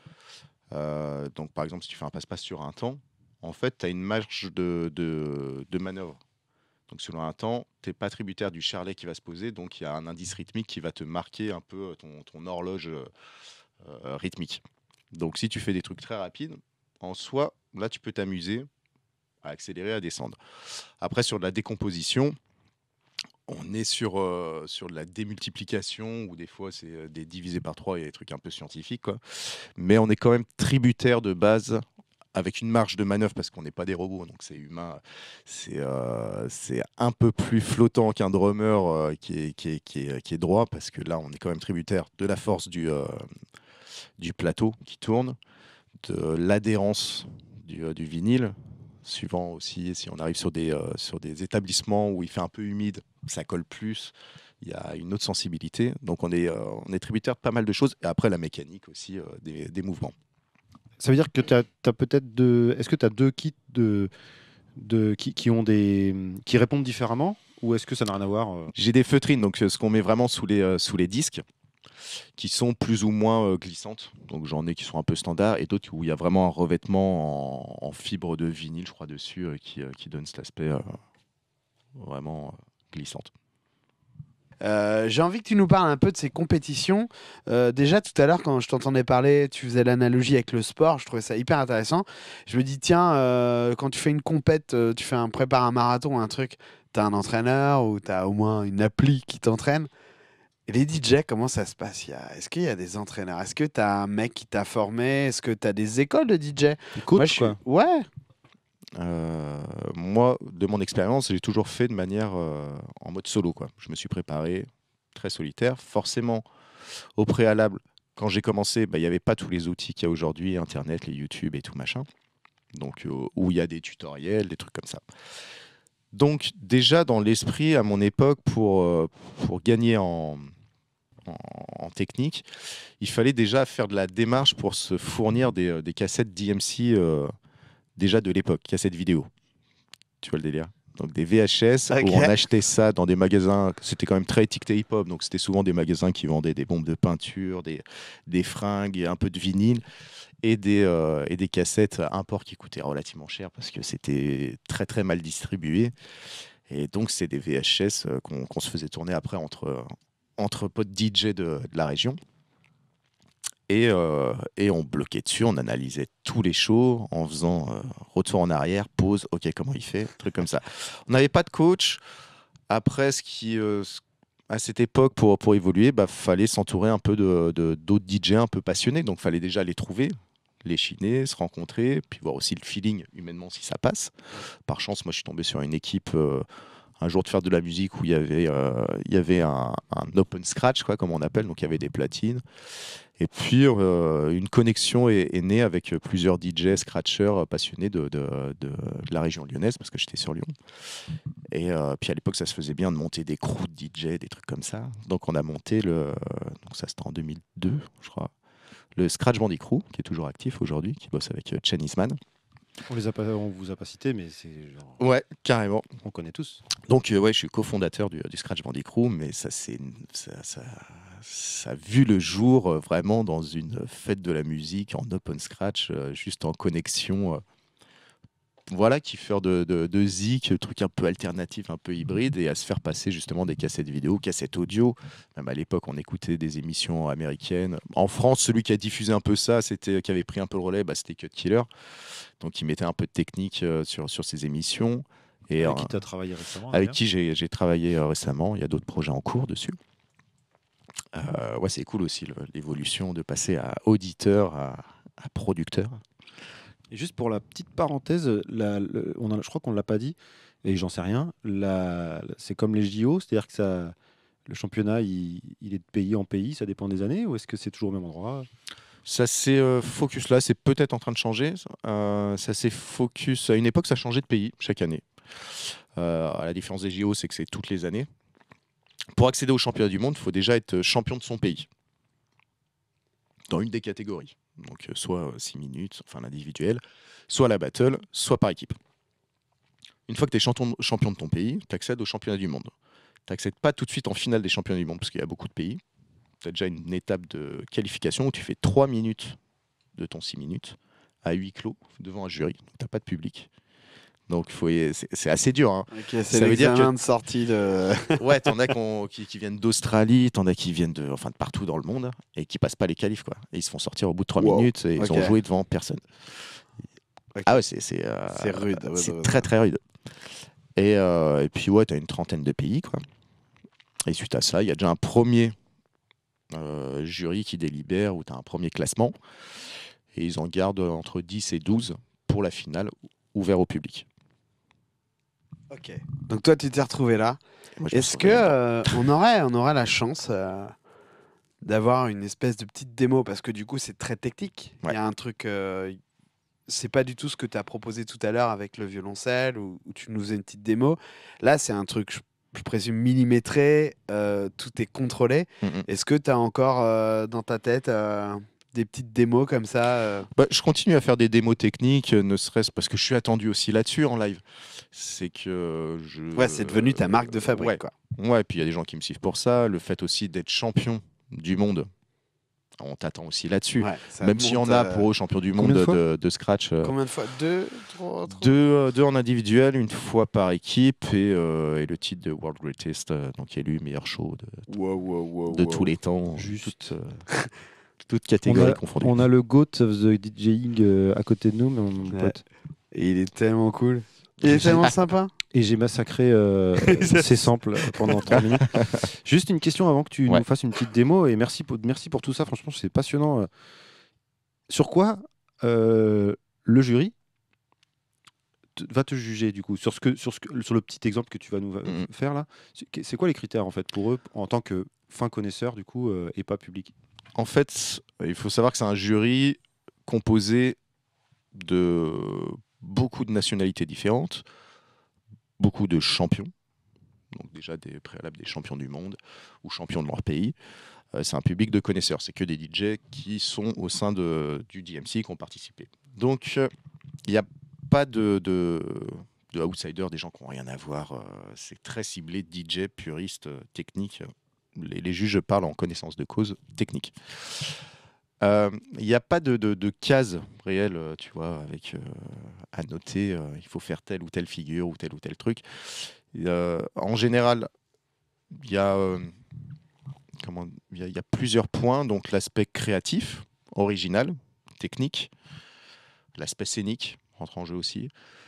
euh, donc par exemple si tu fais un passe-passe sur un temps, en fait tu as une marge de, de, de manœuvre. Donc selon un temps, tu n'es pas tributaire du charlet qui va se poser, donc il y a un indice rythmique qui va te marquer un peu ton, ton horloge euh, euh, rythmique. Donc si tu fais des trucs très rapides, en soi, là tu peux t'amuser à accélérer, à descendre. Après sur de la décomposition, on est sur, euh, sur de la démultiplication, ou des fois c'est euh, des divisés par trois, il y a des trucs un peu scientifiques, quoi. Mais on est quand même tributaire de base, avec une marge de manœuvre, parce qu'on n'est pas des robots, donc c'est humain, c'est euh, c'est un peu plus flottant qu'un drummer euh, qui, est, qui, est, qui, est, qui est droit, parce que là on est quand même tributaire de la force du, euh, du plateau qui tourne, de l'adhérence du, euh, du vinyle, suivant aussi si on arrive sur des, euh, sur des établissements où il fait un peu humide, ça colle plus. Il y a une autre sensibilité. Donc on est, euh, on est tributaire de pas mal de choses. Et après la mécanique aussi euh, des, des mouvements.
Ça veut dire que tu as, peut-être deux. Est-ce que tu as deux kits de, de, qui, qui, ont des, qui répondent différemment ou est-ce que ça n'a rien à voir euh
J'ai des feutrines, donc euh, ce qu'on met vraiment sous les, euh, sous les disques, qui sont plus ou moins euh, glissantes. Donc j'en ai qui sont un peu standards et d'autres où il y a vraiment un revêtement en, en fibre de vinyle, je crois, dessus, euh, qui, euh, qui donne cet aspect euh, vraiment euh, glissante.
Euh, j'ai envie que tu nous parles un peu de ces compétitions. Euh, déjà, tout à l'heure, quand je t'entendais parler, tu faisais l'analogie avec le sport. Je trouvais ça hyper intéressant. Je me dis, tiens, euh, quand tu fais une compète, euh, tu fais un prépare un marathon, un truc, tu as un entraîneur ou tu as au moins une appli qui t'entraîne. Et les D J, comment ça se passe? Il y a- Est-ce qu'il y a des entraîneurs? Est-ce que tu as un mec qui t'a formé? Est-ce que tu as des écoles de D J?
Des coachs,
Moi, je suis-
quoi.
Ouais.
Euh, moi, de mon expérience, j'ai toujours fait de manière euh, en mode solo, quoi. Je me suis préparé très solitaire. Forcément, au préalable, quand j'ai commencé, bah, il n'y avait pas tous les outils qu'il y a aujourd'hui, Internet, les YouTube et tout machin. Donc, euh, où il y a des tutoriels, des trucs comme ça. Donc, déjà, dans l'esprit, à mon époque, pour, euh, pour gagner en, en, en technique, il fallait déjà faire de la démarche pour se fournir des, euh, des cassettes D M C euh, déjà de l'époque, cassettes vidéo. Tu vois le délire? Donc des V H S
Ok.
où on achetait ça dans des magasins, c'était quand même très étiqueté hip-hop, donc c'était souvent des magasins qui vendaient des bombes de peinture, des, des fringues, et un peu de vinyle et des, euh, et des cassettes import qui coûtaient relativement cher parce que c'était très très mal distribué. Et donc c'est des V H S euh, qu'on qu'on se faisait tourner après entre, entre potes D J de, de la région. Et, euh, et on bloquait dessus, on analysait tous les shows en faisant euh, retour en arrière, pause, ok, comment il fait, truc comme ça. On n'avait pas de coach. Après, ce qui, euh, ce- à cette époque, pour, pour évoluer, bah, fallait s'entourer un peu de, de- d'autres D J un peu passionnés. Donc, fallait déjà les trouver, les chiner, se rencontrer, puis voir aussi le feeling humainement si ça passe. Par chance, moi, je suis tombé sur une équipe. euh, un jour de faire de la musique où il y avait, euh, il y avait un, un open scratch, quoi, comme on appelle, donc il y avait des platines. Et puis, euh, une connexion est, est née avec plusieurs D J, scratchers passionnés de, de, de- de la région lyonnaise, parce que j'étais sur Lyon. Et euh, puis à l'époque, ça se faisait bien de monter des crews de D J, des trucs comme ça. Donc on a monté le. Donc ça, c'était en deux mille deux, je crois. Le Scratch Bandit Crew, qui est toujours actif aujourd'hui, qui bosse avec euh, Chen Eastman.
On les a pas, on vous a pas cités, mais c'est genre,
Ouais, carrément.
on connaît tous.
Donc, euh, ouais, je suis cofondateur du, du Scratch Bandit Crew, mais ça, c'est, ça, ça, ça a vu le jour euh, vraiment dans une fête de la musique en open scratch, euh, juste en connexion. euh, voilà, qui fait de, de, de zik, euh, truc un peu alternatif, un peu hybride, et à se faire passer justement des cassettes vidéo, cassettes audio. Même à l'époque, on écoutait des émissions américaines. En France, celui qui a diffusé un peu ça, c'était, qui avait pris un peu le relais, bah, c'était Cut Killer. Donc, il mettait un peu de technique euh, sur, sur ses émissions. Et,
Avec
euh,
qui tu as travaillé récemment
avec
d'ailleurs
qui j'ai j'ai travaillé euh, récemment. Il y a d'autres projets en cours dessus. Euh, ouais, c'est cool aussi le- l'évolution de passer à auditeur, à, à producteur.
Et juste pour la petite parenthèse, la- le- on a- je crois qu'on ne l'a pas dit, et j'en sais rien, la- c'est comme les J O, c'est-à-dire que ça, le championnat, il, il est de pays en pays, ça dépend des années, ou est-ce que c'est toujours au même endroit?
Ça s'est euh, focus là, c'est peut-être en train de changer. Euh, ça s'est focus à une époque, ça changeait de pays chaque année. Euh, à la différence des J O, c'est que c'est toutes les années. Pour accéder au championnat du monde, il faut déjà être champion de son pays dans une des catégories. Donc euh, soit six minutes, enfin l'individuel, soit la battle, soit par équipe. Une fois que tu es champion, champion de ton pays, tu accèdes au championnat du monde. Tu n'accèdes pas tout de suite en finale des championnats du monde parce qu'il y a beaucoup de pays. Tu as déjà une étape de qualification où tu fais trois minutes de ton six minutes à huis clos devant un jury. Tu n'as pas de public. Donc faut y- c'est c'est assez dur. Hein.
Ok, c'est
Ça veut dire
l'examen
que-
de sortie de.
Ouais, t'en as qu'on- qui, qui viennent d'Australie, t'en as qui viennent de, enfin, de partout dans le monde et qui passent pas les qualifs. Quoi. Et ils se font sortir au bout de trois
Wow.
minutes et ils
Ok.
ont joué devant personne.
Ok.
Ah ouais, c'est c'est, euh,
C'est rude, ouais,
c'est
ouais, ouais.
très très rude. Et, euh, et puis ouais, t'as une trentaine de pays. Quoi. Et suite à ça, il y a déjà un premier euh, jury qui délibère où t'as un premier classement. Et ils en gardent entre dix et douze pour la finale ouvert au public.
Ok. Donc toi, tu t'es retrouvé là.
Moi, je me
Est-ce
suis
que
retrouvé là-dedans.
euh, on aurait, on aurait la chance euh, d'avoir une espèce de petite démo parce que du coup, c'est très technique. Il
Ouais.
y a un truc, euh, c'est pas du tout ce que tu as proposé tout à l'heure avec le violoncelle, où, où tu nous faisais une petite démo. Là, c'est un truc, je, je présume, millimétré, euh, tout est contrôlé.
Mm, mm.
Est-ce que tu as encore euh, dans ta tête euh, des petites démos comme ça euh
Bah, je continue à faire des démos techniques, euh, ne serait-ce parce que je suis attendu aussi là-dessus en live. C'est que je.
Ouais, c'est devenu ta marque de fabrique,
Ouais,
quoi.
ouais. Puis il y a des gens qui me suivent pour ça. Le fait aussi d'être champion du monde, on t'attend aussi là-dessus.
Ouais, ça
Même s'il y en
monte,
a
euh,
pour eux champion du
combien
monde
de
de,
fois
de, de scratch. euh,
Combien de fois? Deux, trois, trois
Deux, euh, deux en individuel, une fois par équipe, et, euh, et le titre de World Greatest, euh, donc élu meilleur show de,
Wow, wow, wow,
de
wow.
tous les temps,
Juste.
toutes, euh, toutes
On
catégories
a,
confondues.
on a le GOAT of the DJing euh, à côté de nous, mon mon
Ouais.
pote.
Et il est tellement cool. Il est tellement sympa.
Et j'ai massacré euh, ces samples pendant trente minutes. Juste une question avant que tu
Ouais.
nous fasses une petite démo. Et merci pour, merci pour tout ça. Franchement, c'est passionnant. euh. Sur quoi euh, le jury te- va te juger du coup sur, ce que, sur, ce que, sur le petit exemple que tu vas nous va-
Mhm.
faire là? C'est c'est quoi les critères en fait pour eux en tant que fin connaisseur du coup euh, et pas public?
En fait, il faut savoir que c'est un jury composé de beaucoup de nationalités différentes, beaucoup de champions, donc déjà des préalables des champions du monde ou champions de leur pays. Euh, c'est un public de connaisseurs, c'est que des D J qui sont au sein de, du D M C qui ont participé. Donc il n'y a pas de, de, de outsiders, des gens qui n'ont rien à voir. euh, c'est très ciblé D J, puriste, euh, technique. Les, les juges parlent en connaissance de cause technique. Euh, Il n'y a pas de, de, de case réelle, euh, tu vois, avec euh, à noter, euh, il faut faire telle ou telle figure ou tel ou tel truc. Euh, en général, il y a, euh, comment, il y a, il y a plusieurs points, donc l'aspect créatif, original, technique, l'aspect scénique rentre en jeu aussi.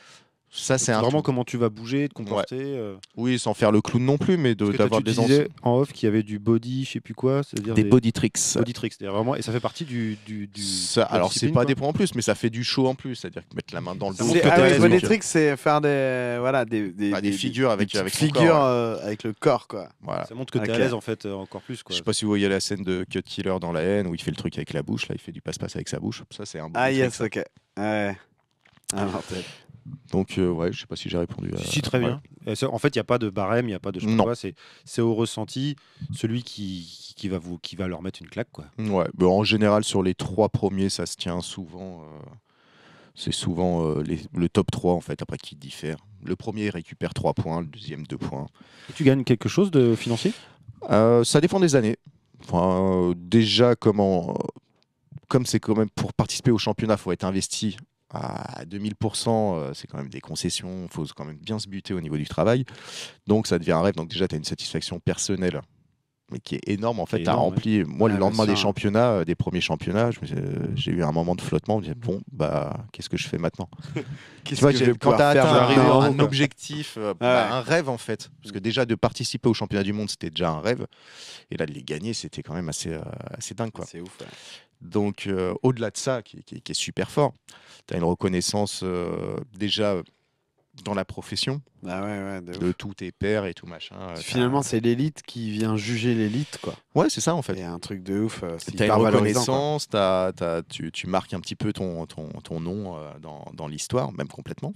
Ça, c'est un
Vraiment
tout.
comment tu vas bouger, te comporter. euh.
Oui, sans faire le clown non plus, mais de-
Parce que t'as-
d'avoir
tu
des
disais
ans.
en off qu'il y avait du body, je sais plus quoi, c'est-à-dire
Des
des
body tricks.
body tricks, c'est-à-dire vraiment, et ça fait partie du. du, du
Ça-
de la
alors, c'est
discipline,
pas
quoi.
des points en plus, mais ça fait du show en plus. C'est-à-dire que mettre la main dans le
Ça
dos.
montre
C'est-
que
ah
t'es à
oui,
l'aise,
body
donc.
trick, c'est faire des, voilà, des, des,
Bah, des figures avec-
des
avec
petites
ton
figures
corps,
euh, avec le corps, quoi.
Voilà.
Ça montre que tu es
Ok.
à l'aise en fait euh, encore plus.
Je
Quoi.
sais pas si vous voyez la scène de Cut Killer dans La Haine où il fait le truc avec la bouche. Là, il fait du passe-passe avec sa bouche. Ça, c'est un body
Ah
trick,
yes,
ça.
ok. Ouais. Ah, mortel.
Donc, euh, ouais, je sais pas si j'ai répondu. à-
Si, si, très
ouais.
bien. Et ça, en fait, il n'y a pas de barème, il n'y a pas de je sais pas
Non.
quoi, c'est c'est au ressenti, celui qui, qui, va vous, qui va leur mettre une claque. Quoi.
Ouais, bah, en général, sur les trois premiers, ça se tient souvent. euh, c'est souvent euh, les- le top trois, en fait, après qui diffère. Le premier récupère trois points, le deuxième deux points.
Et tu gagnes quelque chose de financier?
Euh, ça dépend des années. Enfin, euh, déjà, comment, euh, comme c'est quand même pour participer au championnat, il faut être investi à deux mille pour cent. euh, c'est quand même des concessions. Il faut quand même bien se buter au niveau du travail. Donc, ça devient un rêve. Donc, déjà, tu as une satisfaction personnelle, mais qui est énorme. En fait, tu as
Énorme,
rempli. Moi,
Ouais,
le lendemain
bien
des
sûr.
championnats, euh, des premiers championnats, je me suis- euh, j'ai eu un moment de flottement. Je me disais, bon, bah, qu'est-ce que je fais maintenant? Tu
Qu'est-ce
vois,
que
j'ai-
je vais
quand
pouvoir
tu as
faire
atteint un,
maintenant,
un
quoi.
objectif, euh,
Ouais.
bah, un rêve en fait, parce que déjà de participer au championnat du monde, c'était déjà un rêve, et là de les gagner, c'était quand même assez, euh, assez dingue, quoi.
C'est ouf. Ouais.
Donc euh, au-delà de ça, qui, qui- qui est super fort, tu as une reconnaissance euh, déjà euh, dans la profession
Ah ouais, ouais, de ouf.
de tous tes pairs et tout machin. euh,
Finalement,
t'as-
c'est l'élite qui vient juger l'élite, quoi.
ouais, c'est ça en fait.
C'est un truc de ouf. euh, C'est
Tu as une
hyper valorisant, quoi.
reconnaissance, t'as- t'as- tu, tu marques un petit peu ton, ton, ton nom euh, dans, dans l'histoire, même complètement.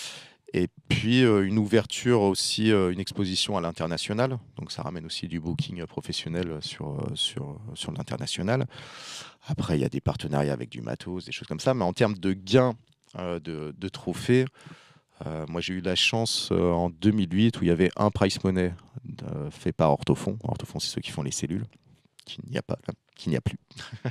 Et puis euh, une ouverture aussi, euh, une exposition à l'international. Donc ça ramène aussi du booking euh, professionnel sur, euh, sur, sur l'international. Après, il y a des partenariats avec du matos, des choses comme ça. Mais en termes de gains euh, de, de trophées, euh, moi j'ai eu la chance euh, en deux mille huit où il y avait un prize money euh, fait par Orthofon. Orthofon, c'est ceux qui font les cellules, qu'il n'y a pas là, qu'il n'y a plus.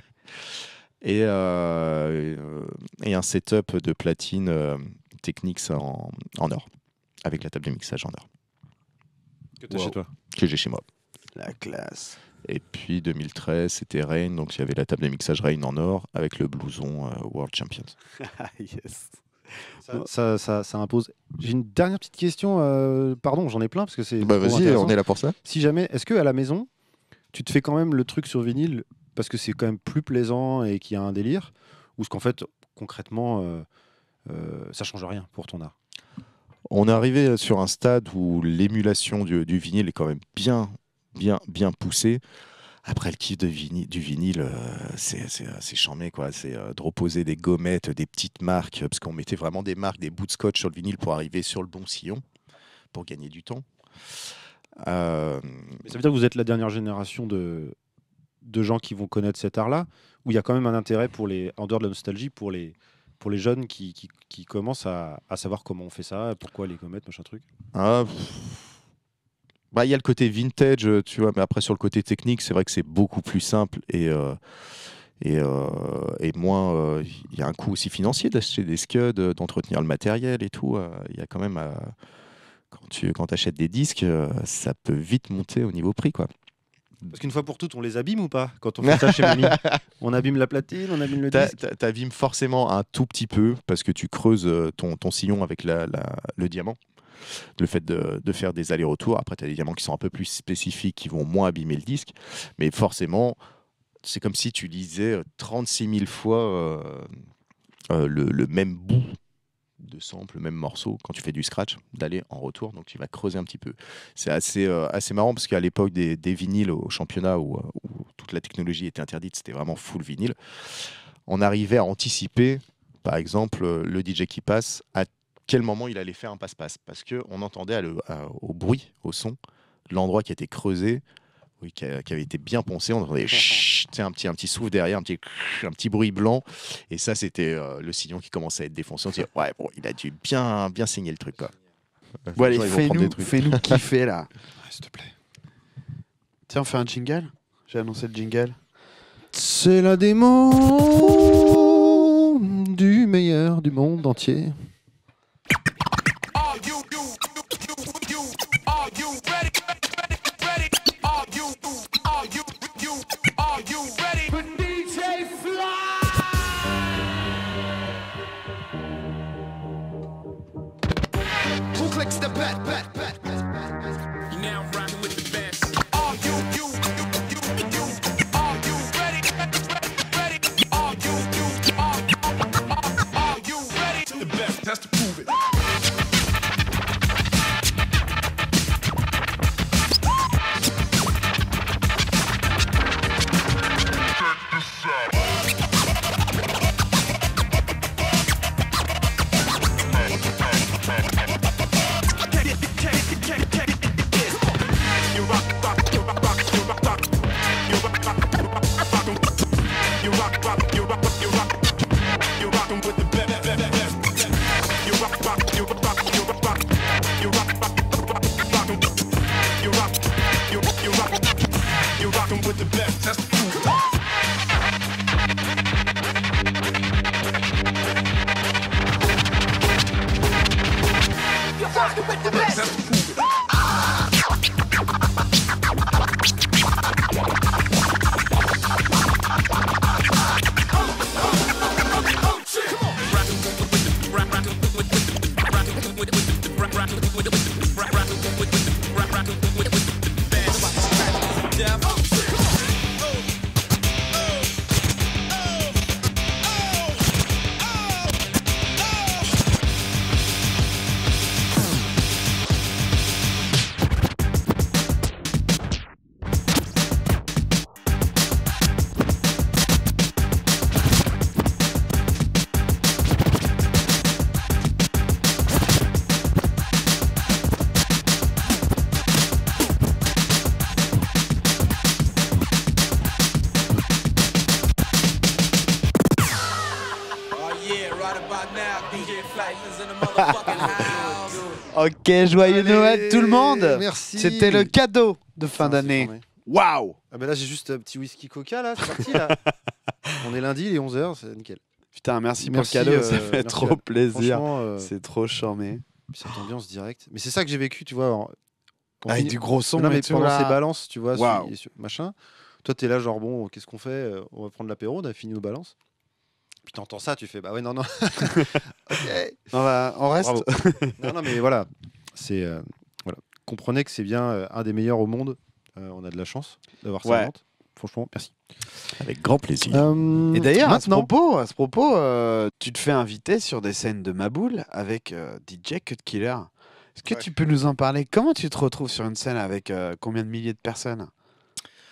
et, euh, et un setup de platine euh, Technics en, en or, avec la table de mixage en or,
Que t'as
Wow.
chez toi.
que j'ai chez moi.
La classe.
Et puis deux mille treize, c'était Rain, donc il y avait la table de mixage Rain en or avec le blouson euh, World Champions.
Ah, yes.
Ça, ça, ça, ça impose. J'ai une dernière petite question. euh, pardon, j'en ai plein parce que c'est.
Bah
trop
vas-y,
intéressant.
on est là pour ça.
Si jamais, est-ce que à la maison, tu te fais quand même le truc sur vinyle parce que c'est quand même plus plaisant et qu'il y a un délire, ou est-ce qu'en fait, concrètement, euh, euh, ça change rien pour ton art?
On est arrivé sur un stade où l'émulation du, du vinyle est quand même bien, bien, bien poussée. Après, le kiff de vinyle, du vinyle, euh, c'est, c'est, c'est charmé, quoi. C'est euh, de reposer des gommettes, des petites marques, parce qu'on mettait vraiment des marques, des bouts de scotch sur le vinyle pour arriver sur le bon sillon, pour gagner du temps. Euh,
Mais ça veut dire que vous êtes la dernière génération de, de gens qui vont connaître cet art-là, où il y a quand même un intérêt, pour les, en dehors de la nostalgie, pour les, pour les jeunes qui, qui, qui commencent à, à savoir comment on fait ça, pourquoi les gommettes, machin truc.
ah, pff. Bah, il y a le côté vintage, tu vois, mais après, sur le côté technique, c'est vrai que c'est beaucoup plus simple et, euh, et, euh, et moins. Il euh, y a un coût aussi financier d'acheter des scuds, d'entretenir le matériel et tout. Il euh, y a quand même. Euh, quand tu quand achètes des disques, euh, ça peut vite monter au niveau prix, quoi.
Parce qu'une fois pour toutes, on les abîme ou pas quand on fait ça chez Mamie? On abîme la platine, on abîme le
T'a,
disque.
t'a, T'abîmes forcément un tout petit peu parce que tu creuses ton, ton sillon avec la, la, le diamant. Le fait de, de faire des allers-retours. Après, tu as des diamants qui sont un peu plus spécifiques, qui vont moins abîmer le disque. Mais forcément, c'est comme si tu lisais trente-six mille fois euh, euh, le, le même bout de sample, le même morceau, quand tu fais du scratch, d'aller en retour. Donc, tu vas creuser un petit peu. C'est assez, euh, assez marrant parce qu'à l'époque des, des vinyles au championnat où, où toute la technologie était interdite, c'était vraiment full vinyle. On arrivait à anticiper, par exemple, le D J qui passe, à quel moment il allait faire un passe-passe. Parce qu'on entendait à le, à, au bruit, au son, l'endroit qui était creusé, oui, qui, a, qui avait été bien poncé, on entendait chut, un, petit, un petit souffle derrière, un petit, un petit bruit blanc. Et ça, c'était euh, le sillon qui commençait à être défoncé. On se disait, ouais, bon, il a dû bien, bien saigner le truc, quoi.
Bon, allez,
Ils vont prendre
fais-nous,
des trucs.
fais-nous kiffer, là.
Ouais, s'il te plaît.
Tiens, on fait un jingle. J'ai annoncé le jingle.
C'est la démon du meilleur du monde entier.
Are you, you, you, you, are you ready, ready, ready? Are you, are you, you, are you ready? For D J Fly! Who clicks the bet, bet, bet, bet, bet? You now rocking with the best. Are you, you, you, you, you, are you ready, ready, ready? Are you, you, are, are, are you ready? The best has to prove it.
Ok, joyeux
Allez,
Noël tout le monde.
merci.
C'était le cadeau de fin
Putain,
d'année.
c'est formé.
Waouh.
Ah ben là j'ai juste un petit whisky coca là, c'est parti là. On est lundi, il est onze heures, c'est nickel.
Putain, merci,
Merci,
pour le cadeau,
euh,
ça fait
merci,
trop
Anne.
plaisir.
Franchement, euh,
C'est trop charmé.
puis cette ambiance directe. Mais c'est ça que j'ai vécu, tu vois. en- quand
Avec
fini-
du gros son
non, mais
et tout,
pendant
là.
ces balances, tu vois,
Waouh.
sur- sur- machin. Toi t'es là genre bon, qu'est-ce qu'on fait? Euh, On va prendre l'apéro, on a fini nos balances. Puis t'entends ça, tu fais bah ouais non non. Ok.
On, va- on reste.
Bravo. non non mais voilà, c'est euh, voilà. Comprenez que c'est bien euh, un des meilleurs au monde. Euh, on a de la chance d'avoir ça
Ouais.
à Nantes. Franchement, merci.
Avec grand plaisir.
Euh,
Et d'ailleurs, à ce
maintenant,
propos, à ce propos euh, tu te fais inviter sur des scènes de Maboule avec euh, D J Cut Killer. Est-ce que
Ouais.
tu peux nous en parler? Comment tu te retrouves sur une scène avec euh, combien de milliers de personnes?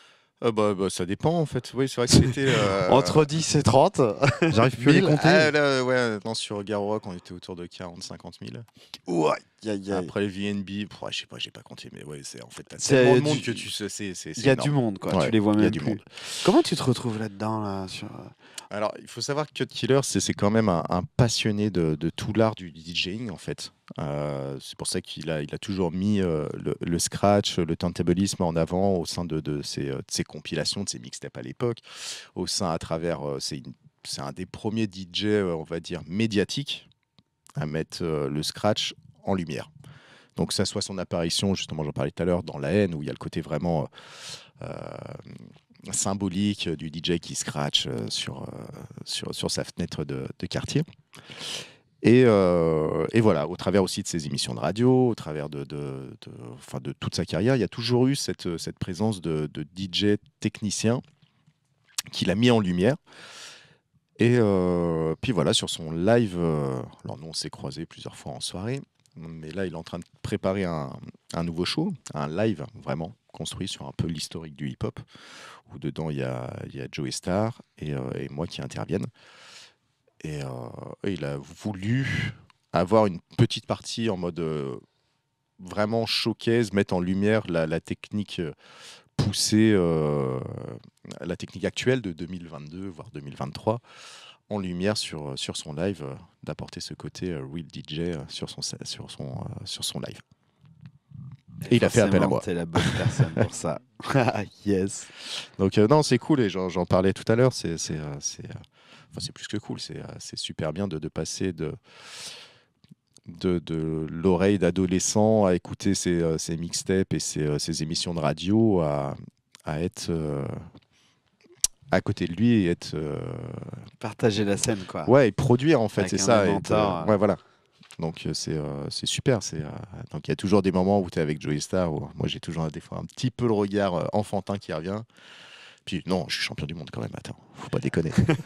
Euh, bah, bah, ça dépend en fait. Oui, c'est vrai que c'était. euh,
Entre dix et trente.
J'arrive plus à les
mille.
compter.
ah, là, ouais, non, sur Garo Rock, on était autour de quarante à cinquante mille.
Ouais, aïe, aïe.
Après les V N B, pff, ouais, je sais pas, j'ai pas compté, mais ouais, c'est en fait t'as
C'est-
tellement
y a
de monde
du-
que tu sais, c'est c'est
Il y a
énorme.
du monde, quoi.
Ouais,
Tu les vois
il y a
même
du
plus.
monde.
Comment tu te retrouves là-dedans, là sur...
Alors, il faut savoir que Cut Killer, c'est c'est quand même un, un passionné de, de tout l'art du DJing, en fait. Euh, c'est pour ça qu'il a, il a toujours mis euh, le, le scratch, le turntablisme en avant au sein de, de, ses, euh, de ses compilations, de ses mixtapes à l'époque. Au sein, à travers, euh, c'est une- c'est un des premiers D J, euh, on va dire, médiatiques à mettre euh, le scratch en lumière. Donc, que ça soit son apparition, justement, j'en parlais tout à l'heure, dans La Haine, où il y a le côté vraiment euh, symbolique du D J qui scratch euh, sur, euh, sur, sur sa fenêtre de, de quartier. Et, euh, et voilà, au travers aussi de ses émissions de radio, au travers de, de, de, enfin de toute sa carrière, il y a toujours eu cette, cette présence de, de D J technicien qu'il a mis en lumière. Et euh, puis voilà, sur son live, euh, alors nous on s'est croisés plusieurs fois en soirée, mais là il est en train de préparer un, un nouveau show, un live vraiment construit sur un peu l'historique du hip-hop, où dedans il y a, il y a Joey Star et, euh, et moi qui interviennent. Et, euh, et il a voulu avoir une petite partie en mode euh, vraiment showcase, mettre en lumière la, la technique euh, poussée, euh, la technique actuelle de deux mille vingt-deux, voire deux mille vingt-trois, en lumière sur, sur son live, euh, d'apporter ce côté euh, real D J euh, sur, son, sur, son, euh, sur son live. Et il a fait appel à moi.
T'es la bonne personne pour ça. Yes.
Donc euh, non, c'est cool, et j'en, j'en parlais tout à l'heure, c'est, c'est, euh, c'est, euh, enfin, c'est plus que cool, c'est, euh, c'est super bien de, de passer de, de, de l'oreille d'adolescent à écouter ses, euh, ses mixtapes et ses, euh, ses émissions de radio à, à être euh, à côté de lui et être... euh,
Partager la scène, quoi.
ouais, et produire en fait,
Avec
c'est
un
ça. et
mentor,
être, euh,
euh.
ouais, voilà. Donc euh, c'est euh, c'est super. C'est, euh, donc il y a toujours des moments où tu es avec Joey Star, où moi j'ai toujours des fois un petit peu le regard euh, enfantin qui revient. Puis non, je suis champion du monde quand même, attends, faut pas déconner.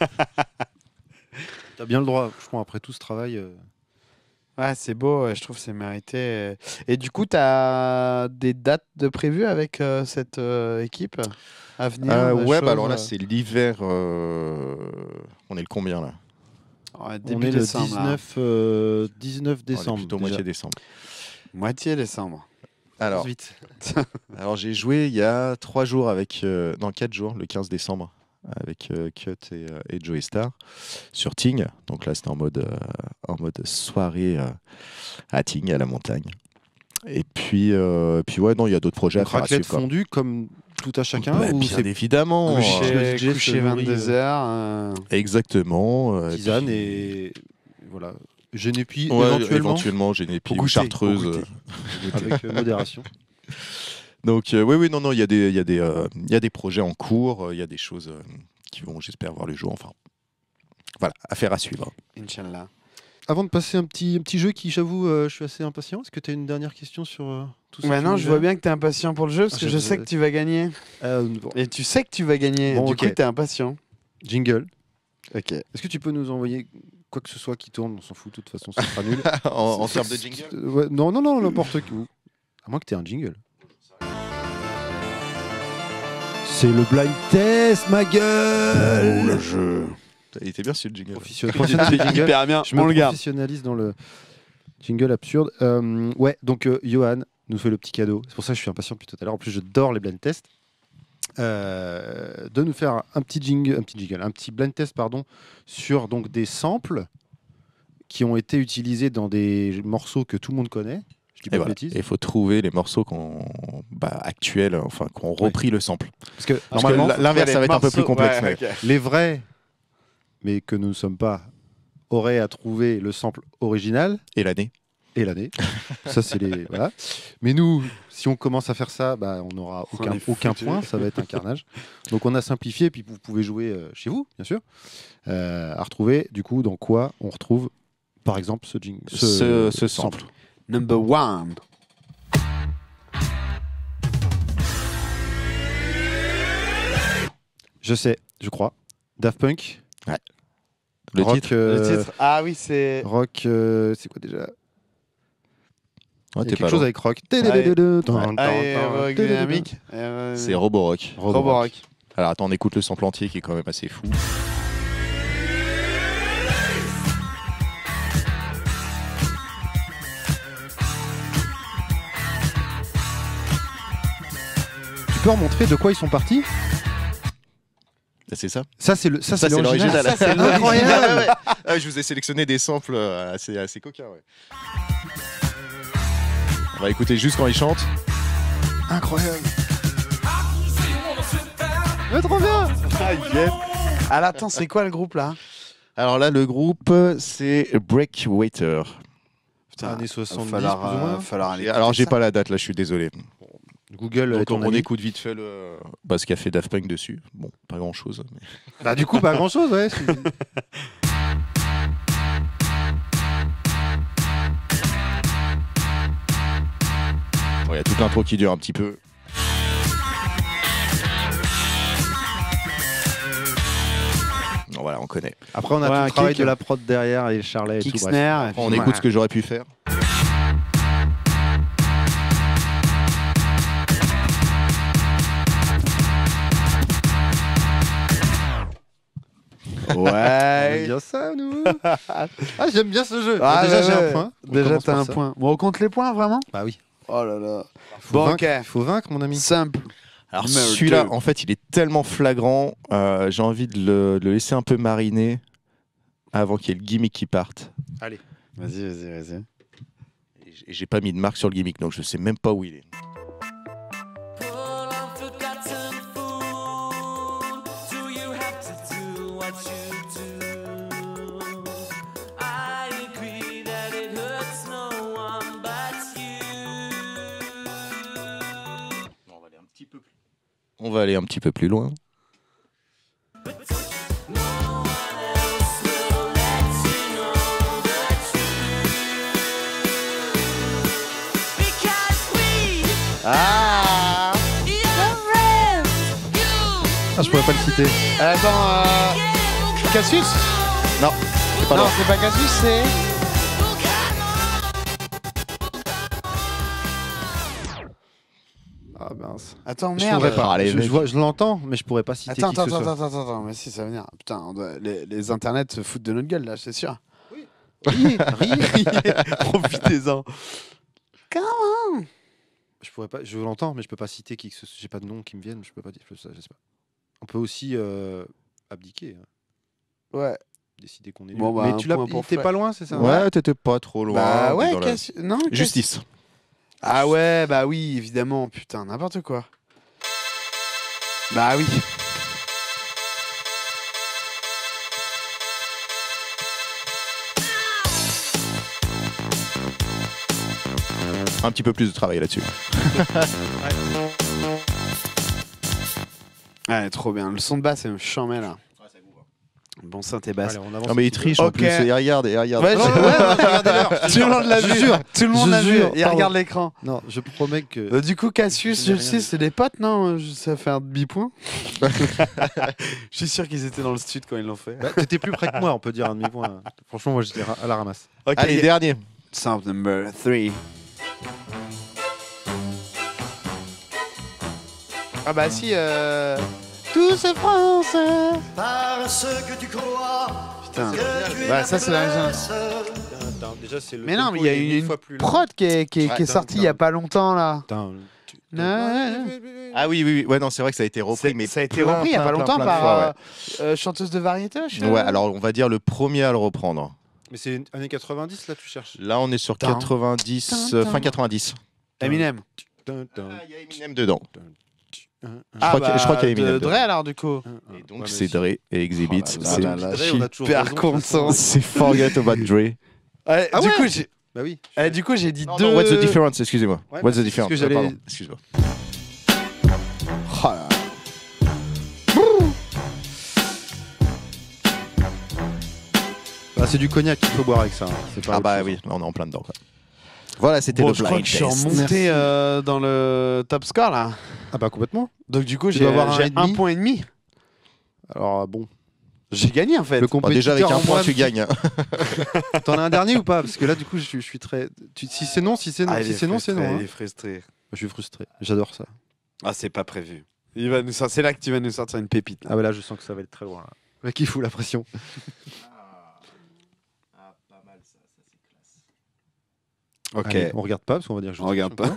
T'as bien le droit, je crois, après tout ce travail. euh,
Ouais, c'est beau, ouais, je trouve que c'est mérité. Et du coup, tu as des dates de prévues avec euh, cette euh, équipe à venir
Euh,
des
ouais, bah
choses,
alors là
euh,
c'est l'hiver. euh, On est le combien là?
ouais,
On
début
est le
décembre, là.
dix-neuf, euh, dix-neuf
On est
décembre.
plutôt
déjà.
moitié décembre.
Moitié décembre.
Alors,
Vite.
alors j'ai joué il y a trois jours avec, euh, non quatre jours, le quinze décembre, avec euh, Cut et, euh, et Joey Star sur Tignes. Donc là c'était en mode, euh, en mode soirée euh, à Tignes, à la montagne. Et puis, euh, puis ouais, non, il y a d'autres projets
Donc,
à faire à
raclette
suivre, quoi.
fondue comme tout à chacun
Bah,
ou
bien
c'est
évidemment.
couché-
euh,
le D J se
coucher
nourrit,
vingt-deux heures.
Exactement. euh,
tisane
puis-
et voilà. Génépi
Ouais,
éventuellement
éventuellement, Génépi
Pour
ou
goûter,
chartreuse.
pour goûter.
euh,
avec euh, modération.
Donc euh, oui, oui, non, non, il y a des, il y a des, euh, il y a des projets en cours, euh, il y a des choses euh, qui vont, j'espère, voir le jour. Enfin, voilà, affaire à suivre.
Inch'Allah.
Avant de passer un petit, un petit jeu qui, j'avoue, euh, je suis assez impatient. Est-ce que tu as une dernière question sur euh, tout ça?
Ouais, non, je vois bien que tu es impatient pour le jeu parce
Ah,
que
je-
je sais que tu vas gagner.
Bon.
Et tu sais que tu vas gagner.
Bon,
du
ok.
coup, tu es impatient.
Jingle.
Ok.
Est-ce que tu peux nous envoyer quoi que ce soit qui tourne? On s'en fout, de toute façon, ça sera nul.
en en termes de jingle.
Euh, ouais, non, non, non, n'importe où. À moins que tu aies un jingle. C'est le blind test, ma gueule.
le jeu.
Il était bien sur le jingle.
Professionnel- professionnel jingle.
Hyper bien.
Je
On
me
le garde.
professionnalise dans le jingle absurde. Euh, ouais, donc euh, Johan nous fait le petit cadeau. C'est pour ça que je suis impatient depuis tout à l'heure. En plus, j'adore les blind tests. Euh, de nous faire un petit jingle, un petit jingle, un petit blind test, pardon, sur donc des samples qui ont été utilisés dans des morceaux que tout le monde connaît. Je dis
Et
pas de
voilà.
bêtises.
Il faut trouver les morceaux qu'on, bah, actuels, enfin, qu'on repris le sample.
Parce que
Parce
normalement,
que l'inverse, ça va être un peu plus complexe. mais-
les vrais, mais que nous ne sommes pas, auraient à trouver le sample original
Et l'année.
et l'année. Ça, c'est les. Voilà. Mais nous, si on commence à faire ça, bah, on n'aura
On
aucun,
est
aucun
foutus.
point. Ça va être un carnage. Donc, on a simplifié. Puis, vous pouvez jouer euh, chez vous, bien sûr. Euh, à retrouver, du coup, dans quoi on retrouve, par exemple, ce, jing- ce,
Ce, ce sample.
Number one.
Je sais, je crois. Daft Punk.
Le
rock,
titre.
euh,
Le titre. Ah oui, c'est.
Rock, euh, c'est quoi déjà?
Ouais,
Il y a
t'es
quelque
pas
chose
loin.
avec rock.
Allez, rock dynamique. Euh,
C'est Roborock.
Roborock.
Alors attends, on écoute le sample entier qui est quand même assez fou.
Tu peux remontrer de quoi ils sont partis?
C'est ça
Ça, c'est le, ça,
Ça,
c'est
c'est
l'original.
l'original.
Ça, c'est incroyable.
Ouais, ouais. Ah, je vous ai sélectionné des samples euh, assez, assez coquins. Ouais. On va écouter juste quand il chante.
Incroyable. Mais trop bien.
Ah, yes. Ah là, attends, c'est quoi le groupe là?
Alors là, le groupe, c'est Breakwater.
Putain,
Années soixante-dix,
falloir,
plus ou moins.
euh, falloir aller.
Alors,
écouter
j'ai
ça.
pas la date là, je suis désolé.
Google,
Donc,
est ton
on
ami.
écoute vite fait le... bah, ce qu'a fait Daft Punk dessus. Bon, pas grand chose. Mais...
Bah, du coup, pas grand chose, ouais.
Bon, il y a toute l'intro qui dure un petit peu. Bon, voilà, on connaît.
Après, on a
Ouais,
tout
un
le travail
kick.
de la prod derrière et Charlet et tout.
Kick
bref.
snare. et
Après, on
puis
écoute
voilà.
ce que j'aurais pu faire.
On aime
Ouais.
bien ça, nous. Ah, j'aime bien ce jeu.
Ah,
Bon, déjà,
ouais,
j'ai
ouais.
un point. On
Déjà,
commence
t'as
par
un
ça.
point. Bon, on compte les points vraiment?
Bah oui.
Oh là là.
Faut
Bon,
vaincre,
ok.
faut vaincre, mon ami.
Simple.
Alors
Numéro
celui-là,
deux.
en fait, il est tellement flagrant, euh, j'ai envie de le, de le laisser un peu mariner avant qu'il y ait le gimmick qui parte.
Allez.
Vas-y, vas-y, vas-y.
Et j- et j'ai pas mis de marque sur le gimmick, donc je sais même pas où il est.
Full of forgotten food. Do you have to do what you do? I agree that it hurts no one but you.
On va aller un petit peu plus, On va aller un petit peu plus loin.
No one else will let you know the truth. Because we,
Ah
your friends, you.
Ah, je pourrais pas le citer.
Attends, euh... Cassius?
Non, c'est pas
Non,
loin.
c'est pas Cassius, c'est...
Ah mince.
Attends,
Je
merde.
pourrais pas.
Ah, les
je,
mecs.
je vois- je l'entends, mais je pourrais pas citer
Attends,
qui que
attends,
ce
attends,
soit.
attends, attends, attends, mais si, ça va venir. Putain, on doit- les, les internets se foutent de notre gueule, là, c'est sûr.
Riez, riez.
Profitez-en.
Je pourrais pas. Je l'entends, mais je peux pas citer qui que ce soit. J'ai pas de nom qui me viennent. Je peux pas dire. Je sais, je sais pas. On peut aussi euh, abdiquer, hein,
Ouais.
décider qu'on est.
Bon,
nul.
bah,
mais
un
tu l'as.
point pour
T'es
Fred.
pas loin, c'est ça?
Ouais, t'étais pas trop loin.
Bah
t'es
ouais,
dans la-
Cassius. Non, Cassius.
Justice.
Ah ouais, bah oui, évidemment. Putain, n'importe quoi. Bah oui.
Un petit peu plus de travail là-dessus.
Ouais, trop bien. Le son de basse, c'est me chambé là. Bon synthé basse.
Allez, on avance.
Non mais il triche en
Ok.
plus. Et regarde, et regarde.
Ouais, je-
Non, non, non, regardez l'heure.
Tout le monde l'a
Je
vu.
jure.
Tout le monde
Je
l'a vu.
jure.
Il
Pardon.
regarde l'écran.
Non, je promets que.
Euh, du coup, Cassius,
Je n'ai rien
Justice,
dit.
c'est des potes, non? Je- Ça fait un demi-point. Je suis sûr qu'ils étaient dans le stud quand ils l'ont fait.
Bah, T'étais plus près que moi, on peut dire un demi-point. Franchement, moi j'étais ra- à la ramasse.
Ok,
Allez, dernier.
sample number three. Ah bah si, euh... Tous ces Français.
Parce que tu crois
Putain.
que tu es
Bah
la
ça c'est la
faiblesse.
Déjà, c'est le.
Mais non, mais il y a une, une
plus
prod qui est, qui est, qui est
Ouais,
sortie
putain.
il y a pas longtemps là.
Putain, tu-
Non.
Ah oui, oui, oui. Ouais, non, c'est vrai que ça a été repris,
C'est-
mais
ça a été
plein,
repris il y a
plein,
pas
plein,
longtemps
plein de
par
fois,
euh, euh, chanteuse de variété. je sais
ouais. Ouais,
pas.
alors on va dire le premier à le reprendre.
Mais c'est années quatre-vingt-dix, là, tu cherches.
Là, on est sur
Tin.
quatre-vingt-dix,
Tin,
euh,
tin.
fin quatre-vingt-dix.
Eminem.
Tum, tum,
Ah, il y a Eminem dedans.
tum,
Je crois qu'il y a- je crois qu'il y a
de
Eminem
Dre
dedans.
alors du coup.
tum,
Et
Ouais,
donc
mais
c'est
si-
Dre et Exhibit.
Oh là
c'est
là là,
Dre,
je suis
on a toujours
hyper
raison, de toute
content.
c'est Forget About Dre.
Ouais,
Ah
du
ouais
coup, j'ai
Bah oui.
eh, du coup, j'ai dit
Non,
deux.
non, what's the difference? Excusez-moi.
Ouais,
What's
bah,
the
c'est ce
difference?
que j'allais-
Ah, pardon, excuse-moi.
Oh là.
Bah, c'est du cognac qu'il faut boire avec ça. hein. C'est pas
Ah
autre
bah
chose.
oui, là, on est en plein dedans. Quoi. Voilà, c'était
Bon,
le
je crois
blind
que je suis
test.
remonté
Merci.
euh, dans le top score là.
Ah bah complètement.
Donc du coup,
Tu
j'ai
dois avoir un
j'ai
et
un
demi.
point et demi.
Alors bon.
J'ai gagné en fait.
Le
Bon, déjà avec
compétiteur
un
en
point,
moi,
tu gagnes. hein.
T'en as un dernier ou pas? Parce que là, du coup, je, suis- je suis très. tu- si c'est non, si c'est non,
Ah, il
si
est
c'est non, c'est non.
frustré,
hein.
Il est frustré.
Je suis frustré. J'adore ça.
Ah, c'est pas prévu. Il va nous sortir- C'est là que tu vas nous sortir une pépite. là.
Ah, bah là, je sens que ça va être très loin. Là. Le mec, il fout la pression.
Ok.
Allez, on regarde pas parce qu'on va dire que je
On regarde pas.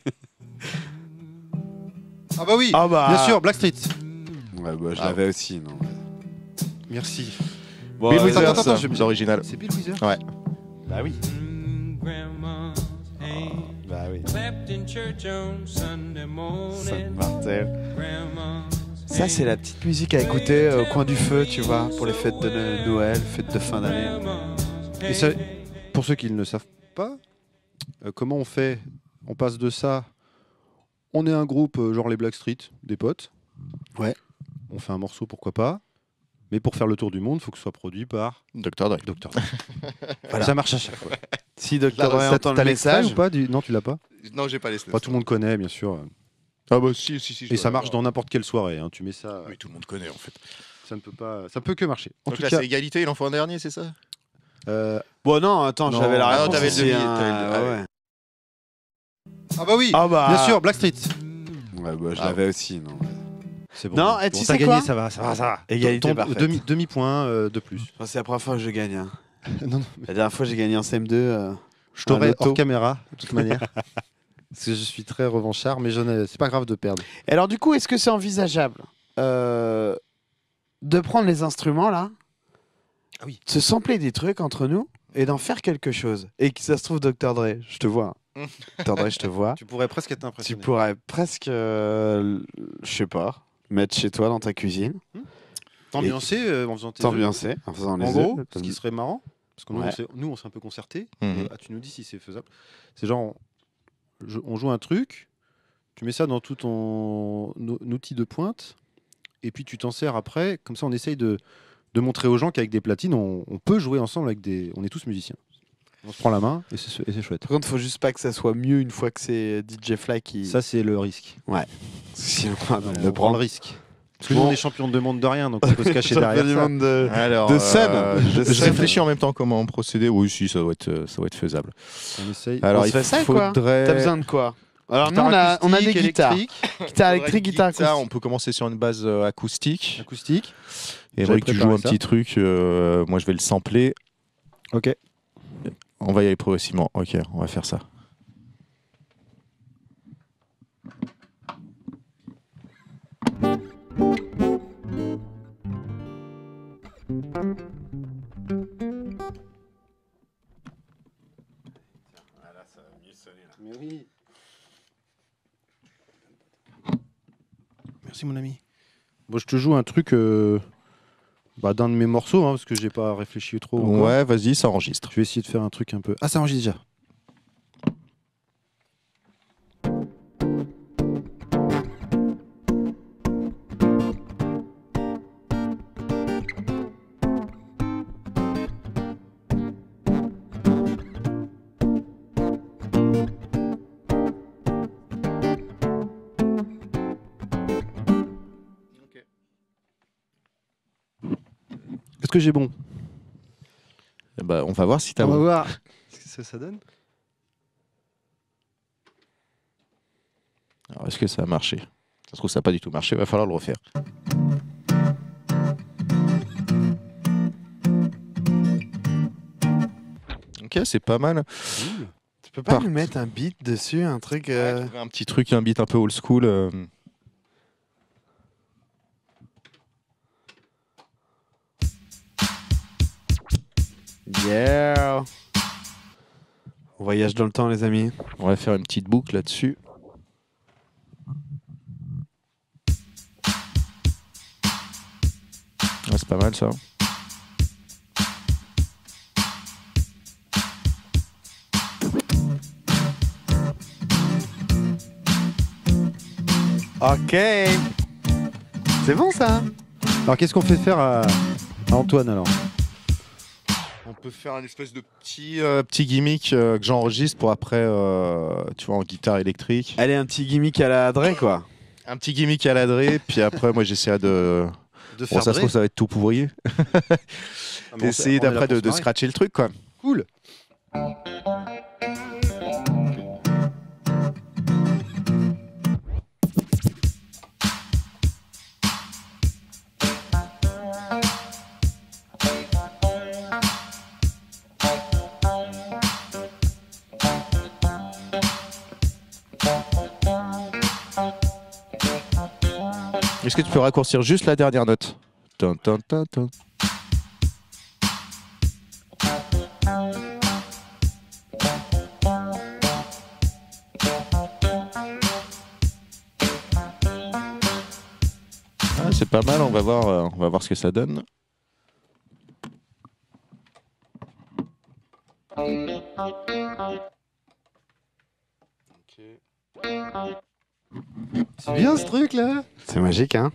Ah, bah oui.
Ah bah.
Bien sûr, Blackstreet.
Ouais, bah, je
Ah.
l'avais aussi, non.
Merci.
Bon,
Bill
euh,
Withers,
attends, attends, je-
c'est original.
C'est Bill Withers.
Ouais.
Bah oui.
Grandma's hand
Bah oui.
clapped in church on Sunday
Saint
morning.
Martel.
Grandma's
Ça, c'est la petite musique à écouter euh, au coin du feu, tu vois, pour les fêtes de No- Noël, fêtes de fin d'année.
Et ça, pour ceux qui ne le savent pas, euh, comment on fait? On passe de ça. On est un groupe euh, genre les Blackstreet, des potes.
Ouais.
On fait un morceau, pourquoi pas. Mais pour faire le tour du monde, il faut que ce soit produit par
docteur Dre.
Docteur Dre. Voilà. Ça marche à chaque fois.
Si Docteur
Là,
Dre
T'as-
entend le
t'as l'extrait
message,
ou pas du... Non, tu l'as pas.
Non, j'ai pas les
Enfin, tout le monde connaît, bien sûr.
Ah bah si, si, si. je
Et
dois
ça marche
l'avoir.
dans n'importe quelle soirée. hein. Tu mets ça,
Oui, tout le monde connaît en fait.
ça ne peut pas, ça peut que marcher. En
Donc
tout
là,
cas,
c'est égalité, il en faut un dernier, c'est ça?
euh,
Bon, non, attends,
Non.
j'avais la
Ah non,
réponse.
t'avais le
c'est
demi,
un-
t'avais le-
ouais,
ah
ouais.
ah bah oui,
Ah bah.
bien sûr, Blackstreet.
Ouais, bah, je
Ah.
l'avais aussi, non.
C'est bon.
Non, et
Bon,
tu
t'as
sais
gagné,
quoi
ça va, ça va, ça va.
Égalité
Ton-
parfaite.
demi, demi point euh, de plus.
Enfin, c'est la première fois que je gagne. hein.
non, non,
La dernière fois, j'ai gagné en C M deux. euh,
je t'aurais
Un loto.
hors caméra, de toute manière. Parce que je suis très revanchard, mais je n'ai- c'est pas grave de perdre.
Et alors, du coup, est-ce que c'est envisageable euh, de prendre les instruments là,
Ah oui.
de se sampler des trucs entre nous et d'en faire quelque chose? Et que ça se trouve, Docteur Dre, je te vois. Docteur Dre, je te vois.
Tu pourrais presque être
Tu
impressionné.
pourrais presque, euh, je sais pas, mettre chez toi dans ta cuisine,
T'ambiancer euh, en faisant tes œufs.
t'ambiancer en faisant les
En
œufs.
gros, ce qui serait marrant, parce que nous,
Ouais.
on s'est- nous, on s'est un peu concerté.
Mhm.
Euh, ah, tu nous dis si c'est faisable. C'est genre, on, je- on joue un truc, tu mets ça dans tout ton no- outil de pointe, et puis tu t'en sers après. Comme ça, on essaye de, de montrer aux gens qu'avec des platines, on, on peut jouer ensemble avec des. On est tous musiciens. On se prend la main et c'est et c'est chouette.
Par contre, faut juste pas que ça soit mieux une fois que c'est D J Fly qui.
Ça, c'est le risque.
Sinon, on va
On
le
prend
prendre.
le risque. Parce que
Bon.
nous, on est champion de monde de rien, donc on peut se cacher
Champion
derrière
du
ça.
monde de-
Alors,
De scène.
euh,
De
je
scène.
réfléchis en même temps comment procéder. Oui, si, ça doit être, euh, ça doit être faisable.
On essaye.
Alors,
On se
il
fait ça, quoi
faudrait...
T'as besoin de quoi? Alors, nous,
Guitare
on a, on a des
acoustique,
guitares.
électrique,
Guitare
Faudrait
électrique,
une
guitare
guitare,
acoustique.
on peut commencer sur une base euh, acoustique.
acoustique.
Et
J'avais
vrai que tu joues
préparé
un
ça.
petit truc, euh, moi je vais le sampler.
Ok.
On va y aller progressivement. Ok, on va faire ça.
Merci mon ami. Bon, je te joue un truc euh, bah, d'un de mes morceaux, hein, parce que j'ai pas réfléchi trop. encore.
Ouais, vas-y, ça enregistre.
Je vais essayer de faire un truc un peu. Ah, ça enregistre déjà. Est-ce que j'ai bon?
Eh ben, on va voir si t'as
On va
bon.
voir ce que ça, ça donne.
Alors, est-ce que ça a marché? Ça se trouve, ça n'a pas du tout marché, il va falloir le refaire. Ok, c'est pas mal.
Tu peux pas
Par-
lui mettre un beat dessus, un truc.
Ouais,
euh,
trouver un petit truc, un beat un peu old school. euh,
Yeah. On voyage dans le temps, les amis.
On va faire une petite boucle là-dessus. Ouais, c'est pas mal ça.
Ok. C'est bon ça.
Alors, qu'est-ce qu'on fait faire à, à Antoine alors?
On peut faire un espèce de petit, euh, petit gimmick euh, que j'enregistre pour après, euh, tu vois, en guitare électrique.
Allez, un petit gimmick à la Dre, quoi.
Un petit gimmick à la Dre, puis après, moi, j'essaierai de,
De
Bon, ça se trouve, ça va être tout pourri. Essayer d'après de, de scratcher le truc, quoi.
Cool.
Est-ce que tu peux raccourcir juste la dernière note? Tin, tin, tin, tin. Ah, c'est pas mal, on va voir, euh, on va voir ce que ça donne.
C'est bien ce truc là.
C'est magique, hein?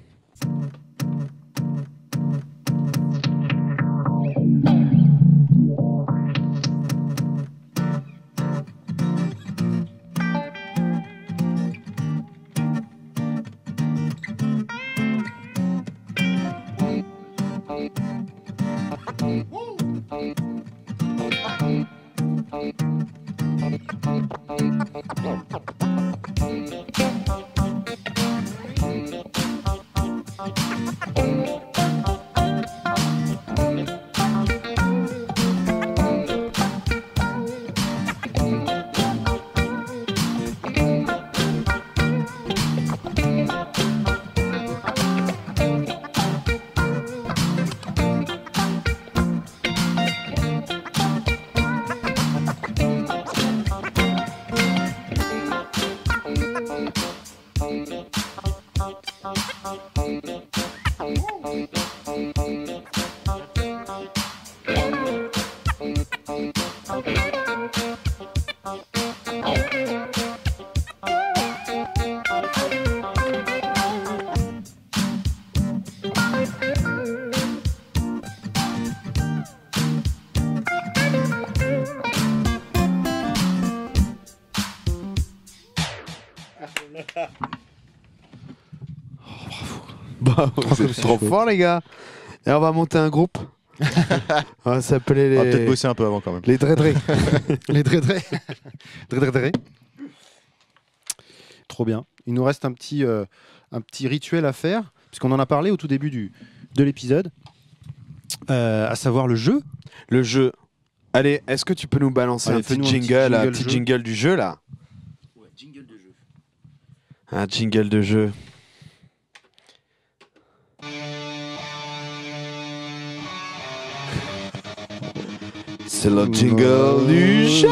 Bah, vous êtes trop fort, les gars. Et on va monter un groupe. On va s'appeler les.
On va peut-être bosser un peu avant quand même.
Les Dredré.
Les Dredré. Dredré. Trop bien. Il nous reste un petit, euh, un petit rituel à faire, puisqu'on en a parlé au tout début du, de l'épisode, euh, à savoir le jeu.
Le jeu. Allez, est-ce que tu peux nous balancer
Allez,
un petit
fais-nous un petit
jingle, un
jingle
petit
jeu.
jingle du jeu là?
Ouais, jingle de jeu.
Un jingle de jeu. C'est le jingle du jeu.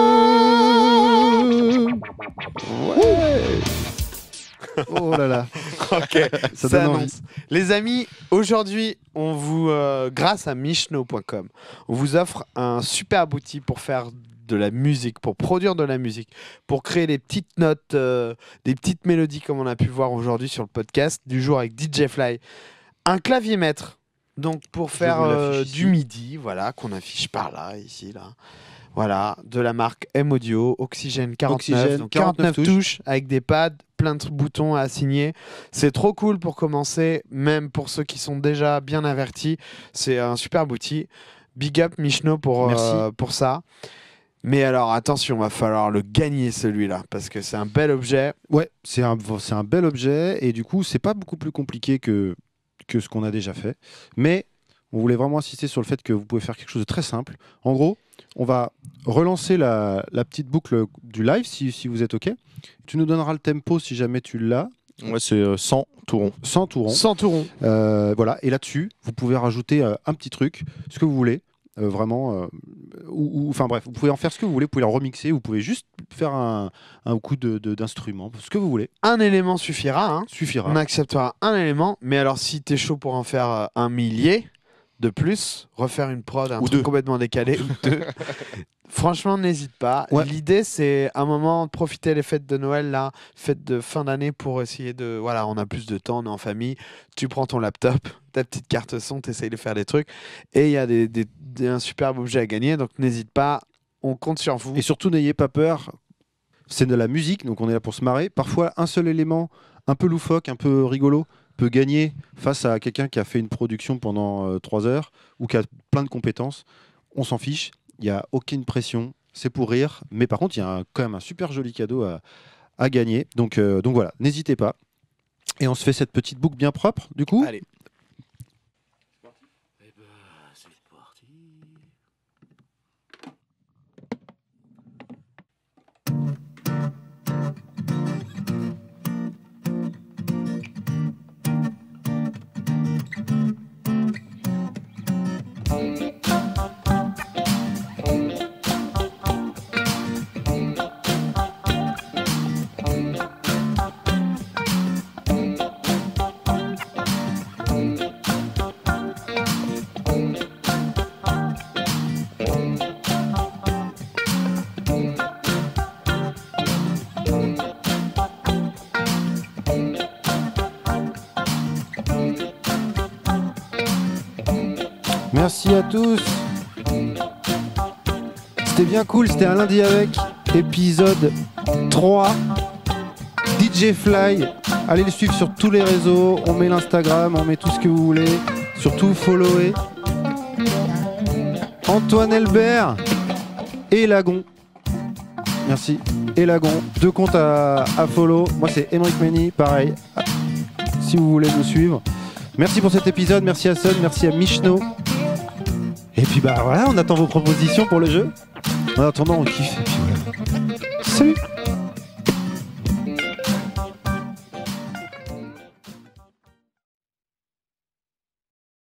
Ouais. Oh là là.
Ok,
Ça
ça
donne envie.
annonce. Les amis, aujourd'hui, on vous, euh, grâce à michno point com, on vous offre un super outil pour faire de la musique, pour produire de la musique, pour créer des petites notes, euh, des petites mélodies comme on a pu voir aujourd'hui sur le podcast du jour avec D J Fly. Un clavier maître, donc pour faire
vous
euh,
l'affiche
du
ici.
MIDI, voilà, qu'on affiche par là, ici, là. Voilà, de la marque M-Audio, Oxygène quarante-neuf,
Oxygène,
donc quarante-neuf
quarante-neuf
touches avec des pads, plein de boutons à assigner. C'est trop cool pour commencer, même pour ceux qui sont déjà bien avertis. C'est un super outil. Big up Michno pour,
Merci.
euh, pour ça. Mais alors attention, va falloir le gagner celui-là, parce que c'est un bel objet.
Ouais, c'est un, c'est un bel objet et du coup, c'est pas beaucoup plus compliqué que, que ce qu'on a déjà fait. Mais on voulait vraiment insister sur le fait que vous pouvez faire quelque chose de très simple. En gros, on va relancer la, la petite boucle du live si, si vous êtes OK. Tu nous donneras le tempo si jamais tu l'as,
Ouais, c'est euh, cent tout rond.
sans tout rond.
Sans tout rond.
Euh, voilà, et là-dessus, vous pouvez rajouter euh, un petit truc, ce que vous voulez. Euh, vraiment, euh, ou, ou- enfin bref, vous pouvez en faire ce que vous voulez, vous pouvez le remixer, vous pouvez juste faire un, un coup de, de- d'instrument, ce que vous voulez,
Un élément suffira, hein.
suffira.
On acceptera un élément, mais alors si t'es chaud pour en faire euh, un millier de plus, refaire une prod, un
Ou
truc
deux.
complètement décalé, ou deux, franchement, n'hésite pas.
Ouais.
L'idée, c'est un moment de profiter des fêtes de Noël, là, fêtes de fin d'année, pour essayer de... Voilà, on a plus de temps, on est en famille, tu prends ton laptop, ta petite carte son, t'essayes de faire des trucs, et il y a des, des- des- un superbe objet à gagner, donc n'hésite pas, on compte sur vous.
Et surtout, n'ayez pas peur, c'est de la musique, donc on est là pour se marrer. Parfois, un seul élément un peu loufoque, un peu rigolo, peut gagner face à quelqu'un qui a fait une production pendant euh, trois heures ou qui a plein de compétences. On s'en fiche, il n'y a aucune pression, c'est pour rire. Mais par contre, il y a un- quand même un super joli cadeau à, à gagner. Donc, euh, donc voilà, n'hésitez pas. Et on se fait cette petite boucle bien propre, du coup.
Allez.
Eh ben, c'est parti.
Merci à tous. C'était bien cool, c'était un lundi avec, épisode trois. D J Fly, allez le suivre sur tous les réseaux, on met l'Instagram, on met tout ce que vous voulez, surtout followez. Antoine Elbert et Lagon. Merci. Et Lagon, deux comptes à, à follow. Moi c'est Emeric Meni, pareil. Si vous voulez nous suivre. Merci pour cet épisode, merci à Sun, merci à Michno. Et puis bah voilà, on attend vos propositions pour le jeu. En attendant, on kiffe. Et puis voilà. Salut!